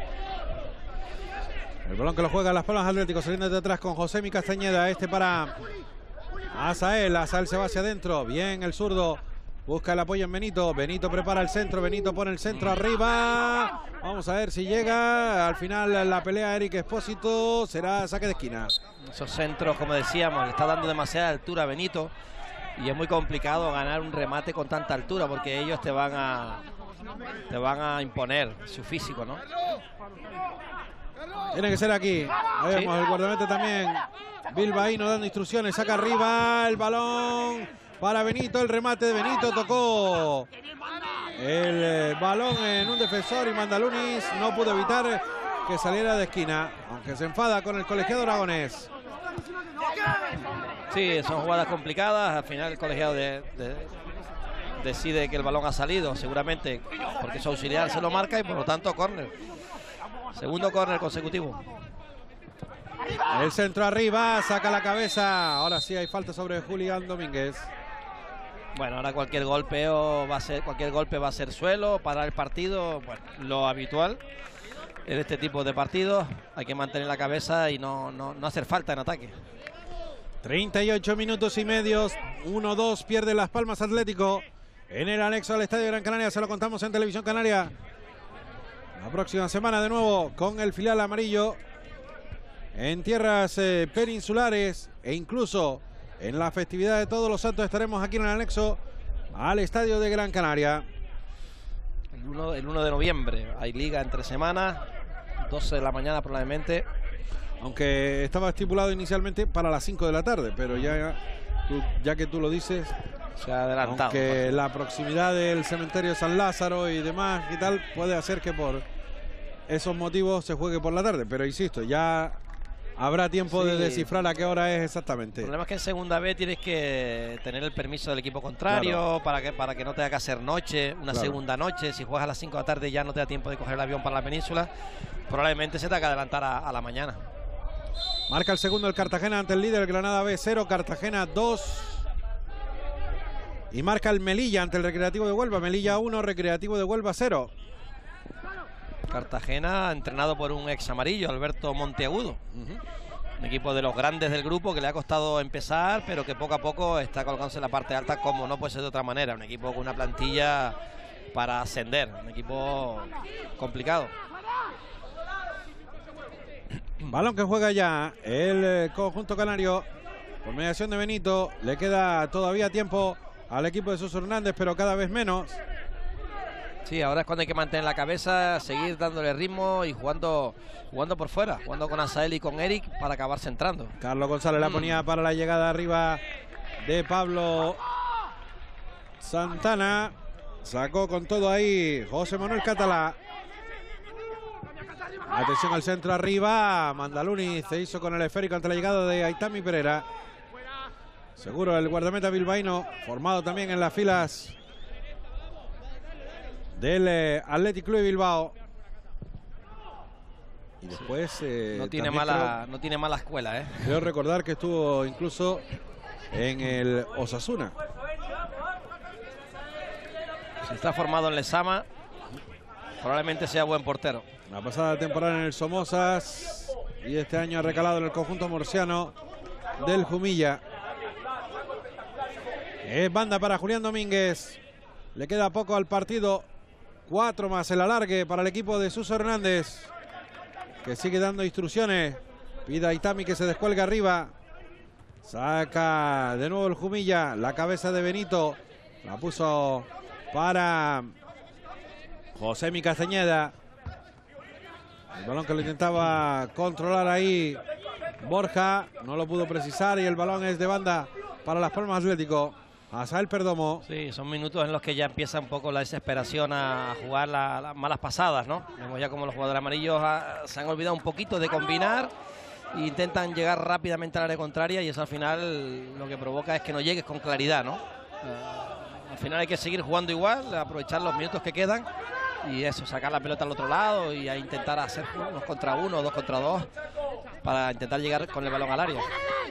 El balón que lo juega Las Palmas Atlético, saliendo de atrás con Josemi Castañeda. Este para Asael. Asael se va hacia adentro. Bien el zurdo. Busca el apoyo en Benito. Benito prepara el centro. Benito pone el centro arriba. Vamos a ver si llega. Al final la pelea Eric Espósito será saque de esquina. Esos centros, como decíamos, le está dando demasiada altura a Benito. Y es muy complicado ganar un remate con tanta altura porque ellos te van a imponer su físico, ¿no? Tiene que ser aquí. Ahí vemos el guardameta también. Bilbaíno dando instrucciones. Saca arriba el balón para Benito. El remate de Benito tocó el balón en un defensor y Mandalunis no pudo evitar que saliera de esquina. Aunque se enfada con el colegiado aragonés. Sí, son jugadas complicadas. Al final el colegiado decide que el balón ha salido, seguramente porque su auxiliar se lo marca y por lo tanto córner. Segundo córner consecutivo. El centro arriba, saca la cabeza. Ahora sí hay falta sobre Julián Domínguez. Bueno, ahora cualquier golpe va a ser suelo, parar el partido. Bueno, lo habitual en este tipo de partidos. Hay que mantener la cabeza y no hacer falta en ataque. 38 minutos y medios. 1-2 pierde Las Palmas Atlético en el anexo al Estadio Gran Canaria. Se lo contamos en Televisión Canaria. La próxima semana de nuevo con el filial amarillo en tierras peninsulares e incluso en la festividad de Todos los Santos estaremos aquí en el anexo al Estadio de Gran Canaria. El 1 de noviembre hay liga entre semanas, 12 de la mañana probablemente. Aunque estaba estipulado inicialmente para las 5 de la tarde, pero ya que tú lo dices, se ha adelantado. Aunque la proximidad del cementerio de San Lázaro y demás y tal puede hacer que por esos motivos se juegue por la tarde, pero insisto, ya habrá tiempo de descifrar a qué hora es exactamente. El problema es que en segunda B tienes que tener el permiso del equipo contrario, claro, para que no tenga que hacer noche, una segunda noche. Si juegas a las 5 de la tarde ya no te da tiempo de coger el avión para la península, probablemente se tenga que adelantar a la mañana. Marca el segundo el Cartagena ante el líder, Granada B 0, Cartagena 2. Y marca el Melilla ante el Recreativo de Huelva. Melilla 1, Recreativo de Huelva 0. Cartagena entrenado por un ex amarillo, Alberto Monteagudo. Un equipo de los grandes del grupo que le ha costado empezar, pero que poco a poco está colocándose en la parte alta, como no puede ser de otra manera. Un equipo con una plantilla para ascender. Un equipo complicado. Balón que juega ya el conjunto canario. Por mediación de Benito. Le queda todavía tiempo al equipo de Suso Hernández, pero cada vez menos. Sí, ahora es cuando hay que mantener la cabeza, seguir dándole ritmo y jugando por fuera, jugando con Asael y con Eric para acabar centrando. Carlos González la ponía para la llegada arriba de Pablo Santana. Sacó con todo ahí José Manuel Catalá. Atención al centro arriba. Mandaluni se hizo con el esférico ante la llegada de Aitami Pereira. Seguro el guardameta bilbaíno, formado también en las filas del Athletic Club de Bilbao. Y después no tiene mala escuela, Creo recordar que estuvo incluso en el Osasuna. Si está formado en Lezama, probablemente sea buen portero. La pasada temporada en el Somosas y este año ha recalado en el conjunto murciano del Jumilla. Es banda para Julián Domínguez. Le queda poco al partido. 4 más el alargue para el equipo de Suso Hernández, que sigue dando instrucciones. Pide a Itami que se descuelgue arriba. Saca de nuevo el Jumilla. La cabeza de Benito. La puso para Josemi Castañeda. El balón que lo intentaba controlar ahí Borja. No lo pudo precisar y el balón es de banda para Las Palmas Atlético. Asael Perdomo. Sí, son minutos en los que ya empieza un poco la desesperación a jugar las malas pasadas, ¿no? Vemos ya como los jugadores amarillos se han olvidado un poquito de combinar e intentan llegar rápidamente al área contraria, y eso al final lo que provoca es que no llegues con claridad, ¿no? Al final hay que seguir jugando igual, aprovechar los minutos que quedan y eso, sacar la pelota al otro lado y a intentar hacer 1 contra 1, 2 contra 2 para intentar llegar con el balón al área.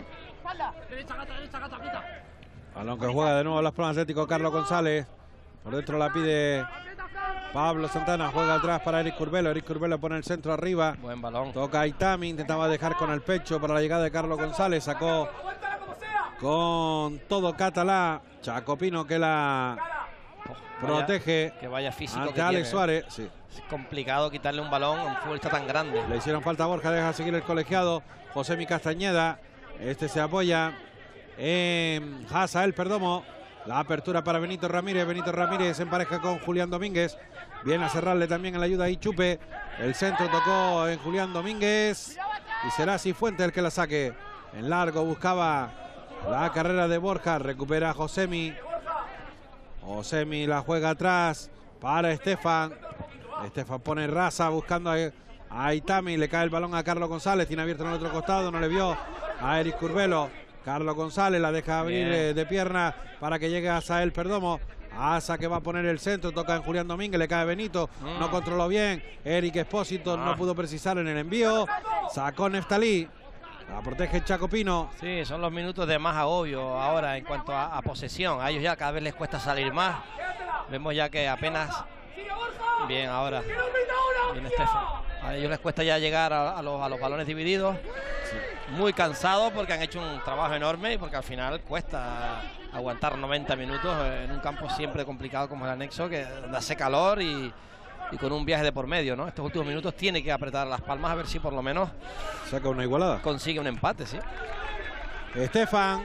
Balón que juega de nuevo Las Palmas Atlético, Carlos González. Por dentro la pide Pablo Santana, juega atrás para Eric Curbelo. Eric Curbelo pone el centro arriba. Buen balón. Toca a Itami, intentaba dejar con el pecho para la llegada de Carlos González. Sacó con todo Catalá. Chacopino que la protege. Que vaya físico ante que Alex tiene. Suárez. Sí. Es complicado quitarle un balón a un futbolista tan grande. Le hicieron falta a Borja, deja seguir el colegiado. Josemi Castañeda. Este se apoya en Asael Perdomo. La apertura para Benito Ramírez. Benito Ramírez en pareja con Julián Domínguez. Viene a cerrarle también en la ayuda ahí Chupe. El centro tocó en Julián Domínguez. Y será Cifuentes el que la saque. En largo buscaba la carrera de Borja. Recupera Josemi. Josemi la juega atrás para Estefan. Estefan pone raza buscando a Itami. Le cae el balón a Carlos González. Tiene abierto en el otro costado. No le vio a Eric Curbelo. Carlos González la deja abrir de pierna para que llegue a Asael Perdomo. Asa que va a poner el centro, toca en Julián Domínguez, le cae Benito, no controló bien. Eric Espósito no pudo precisar en el envío. Sacó Neftalí, la protege Chacopino. Sí, son los minutos de más agobio ahora en cuanto a posesión. A ellos ya cada vez les cuesta salir más. Vemos ya que apenas... Bien, ahora viene Estefan. A ellos les cuesta ya llegar a los balones divididos. Muy cansados porque han hecho un trabajo enorme y porque al final cuesta aguantar 90 minutos en un campo siempre complicado como el anexo, que hace calor y con un viaje de por medio, ¿no? Estos últimos minutos tiene que apretar Las Palmas a ver si por lo menos saca una igualada, consigue un empate, sí. Estefan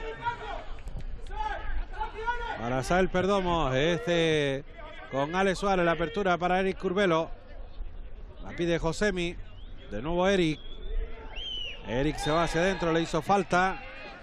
para Asael Perdomo, con Alex Suárez, la apertura para Eric Curbelo. La pide Josemi. De nuevo Eric. Eric se va hacia adentro, le hizo falta.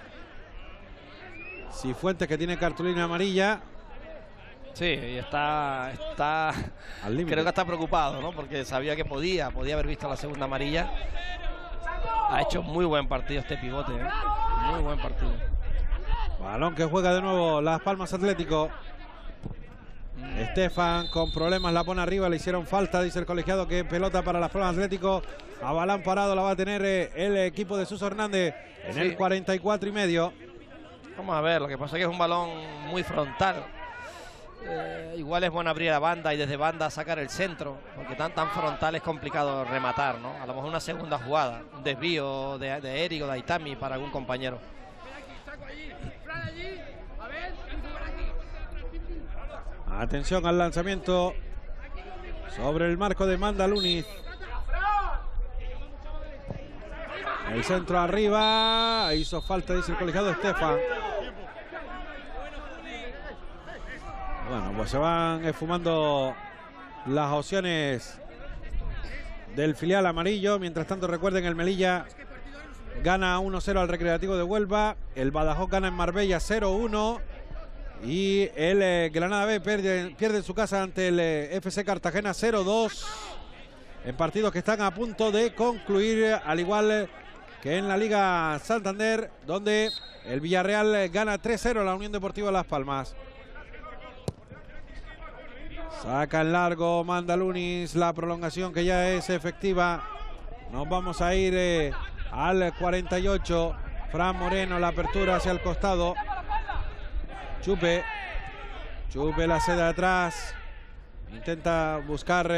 Cifuentes, que tiene cartulina amarilla. Sí, y está al límite. Creo que está preocupado, ¿no? Porque sabía que podía haber visto la segunda amarilla. Ha hecho muy buen partido este pivote, ¿eh? Muy buen partido. Balón que juega de nuevo Las Palmas Atlético. Estefan con problemas la pone arriba, le hicieron falta, dice el colegiado, que pelota para Las Palmas Atlético. A balón parado la va a tener el equipo de Suso Hernández en el 44 y medio. Vamos a ver, lo que pasa es que es un balón muy frontal. Igual es bueno abrir la banda y desde banda sacar el centro, porque tan frontal es complicado rematar, ¿no? A lo mejor una segunda jugada, un desvío de Eric o de Itami para algún compañero. Atención al lanzamiento sobre el marco de Mandaluniz. El centro arriba, hizo falta, dice el colegiado Estefan. Bueno, pues se van esfumando las opciones del filial amarillo. Mientras tanto, recuerden, el Melilla gana 1-0 al Recreativo de Huelva. El Badajoz gana en Marbella 0-1. Y el Granada B pierde en su casa ante el FC Cartagena 0-2. En partidos que están a punto de concluir, al igual que en la Liga Santander, donde el Villarreal gana 3-0 a la Unión Deportiva Las Palmas. Saca en largo Mandaluniz, la prolongación que ya es efectiva. Nos vamos a ir al 48. Fran Moreno, la apertura hacia el costado. Chupe la cede atrás Intenta buscar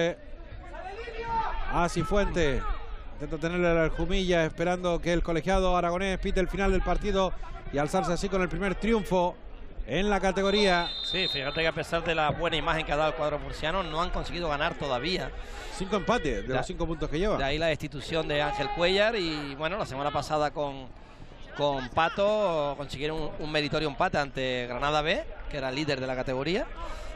a Cifuentes. Intenta tenerle al Jumilla esperando que el colegiado aragonés pite el final del partido y alzarse así con el primer triunfo en la categoría. Sí, fíjate que a pesar de la buena imagen que ha dado el cuadro murciano, no han conseguido ganar todavía. 5 empates de los 5 puntos que lleva. De ahí la destitución de Ángel Cuellar y bueno, la semana pasada con Pato consiguieron un meritorio empate ante Granada B, que era líder de la categoría.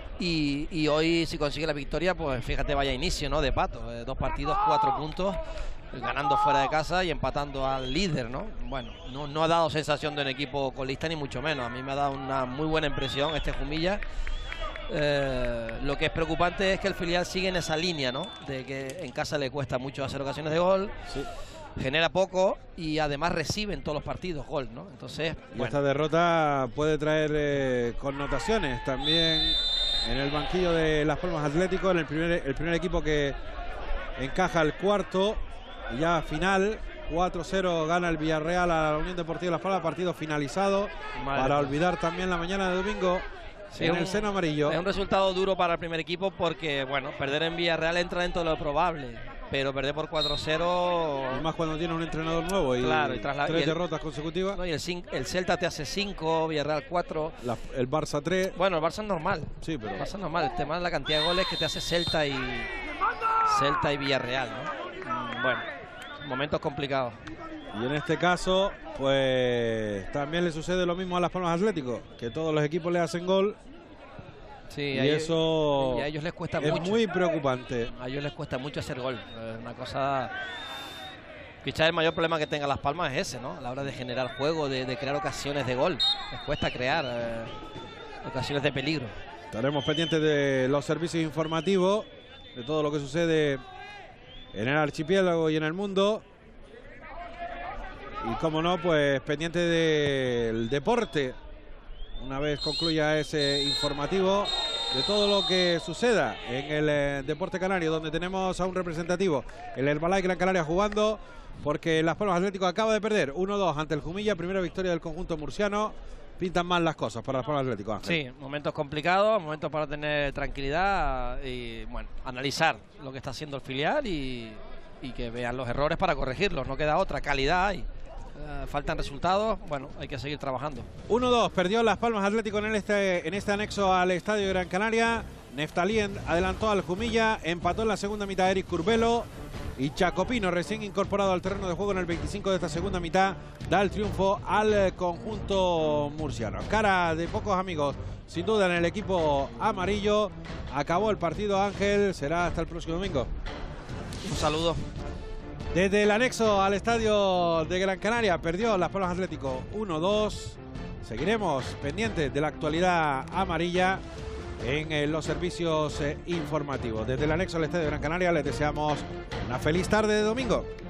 Y hoy si consigue la victoria, pues fíjate, vaya inicio, ¿no? De Pato. 2 partidos, 4 puntos, ganando fuera de casa y empatando al líder, ¿no? Bueno, no ha dado sensación de un equipo colista ni mucho menos. A mí me ha dado una muy buena impresión este Jumilla. Lo que es preocupante es que el filial sigue en esa línea, ¿no? De que en casa le cuesta mucho hacer ocasiones de gol. Sí. Genera poco y además recibe en todos los partidos gol, ¿no? Entonces, y esta derrota puede traer connotaciones también en el banquillo de Las Palmas Atlético, en el primer equipo que encaja el cuarto y ya final. 4-0 gana el Villarreal a la Unión Deportiva Las Palmas, partido finalizado. Para olvidar también la mañana de domingo. Sí, en el seno amarillo. Es un resultado duro para el primer equipo porque, bueno, perder en Villarreal entra dentro de lo probable. Pero perder por 4-0... Y más cuando tienes un entrenador nuevo y, claro, y 3 derrotas consecutivas. No, y el Celta te hace 5, Villarreal 4. El Barça 3. Bueno, el Barça es normal. Sí, pero... El Barça es normal. El tema es la cantidad de goles que te hace Celta y Villarreal, ¿no? Bueno, momentos complicados. Y en este caso, pues también le sucede lo mismo a Las Palmas Atlético, que todos los equipos le hacen gol. Sí, y eso y a ellos les cuesta es mucho. Muy preocupante. A ellos les cuesta mucho hacer gol. Es una cosa... Quizás el mayor problema que tenga Las Palmas es ese, ¿no? A la hora de generar juego, de crear ocasiones de gol. Les cuesta crear ocasiones de peligro. Estaremos pendientes de los servicios informativos, de todo lo que sucede en el archipiélago y en el mundo. Y como no, pues pendiente del deporte. Una vez concluya ese informativo de todo lo que suceda en el deporte canario, donde tenemos a un representativo, el Herbalife Gran Canaria, jugando, porque Las Palmas Atlético acaba de perder 1-2 ante el Jumilla, primera victoria del conjunto murciano. Pintan mal las cosas para Las Palmas Atlético, Ángel. Sí, momentos complicados, momentos para tener tranquilidad y, bueno, analizar lo que está haciendo el filial y que vean los errores para corregirlos. No queda otra, calidad hay. Faltan resultados, bueno, hay que seguir trabajando. 1-2, perdió Las Palmas Atlético en este anexo al Estadio Gran Canaria. Neftalí adelantó al Jumilla, empató en la segunda mitad Eric Curbelo y Chacopino, recién incorporado al terreno de juego en el 25 de esta segunda mitad, da el triunfo al conjunto murciano. Cara de pocos amigos, sin duda, en el equipo amarillo. Acabó el partido, Ángel, será hasta el próximo domingo. Un saludo. Desde el anexo al estadio de Gran Canaria, perdió Las Palmas Atlético 1-2. Seguiremos pendientes de la actualidad amarilla en los servicios informativos. Desde el anexo al estadio de Gran Canaria les deseamos una feliz tarde de domingo.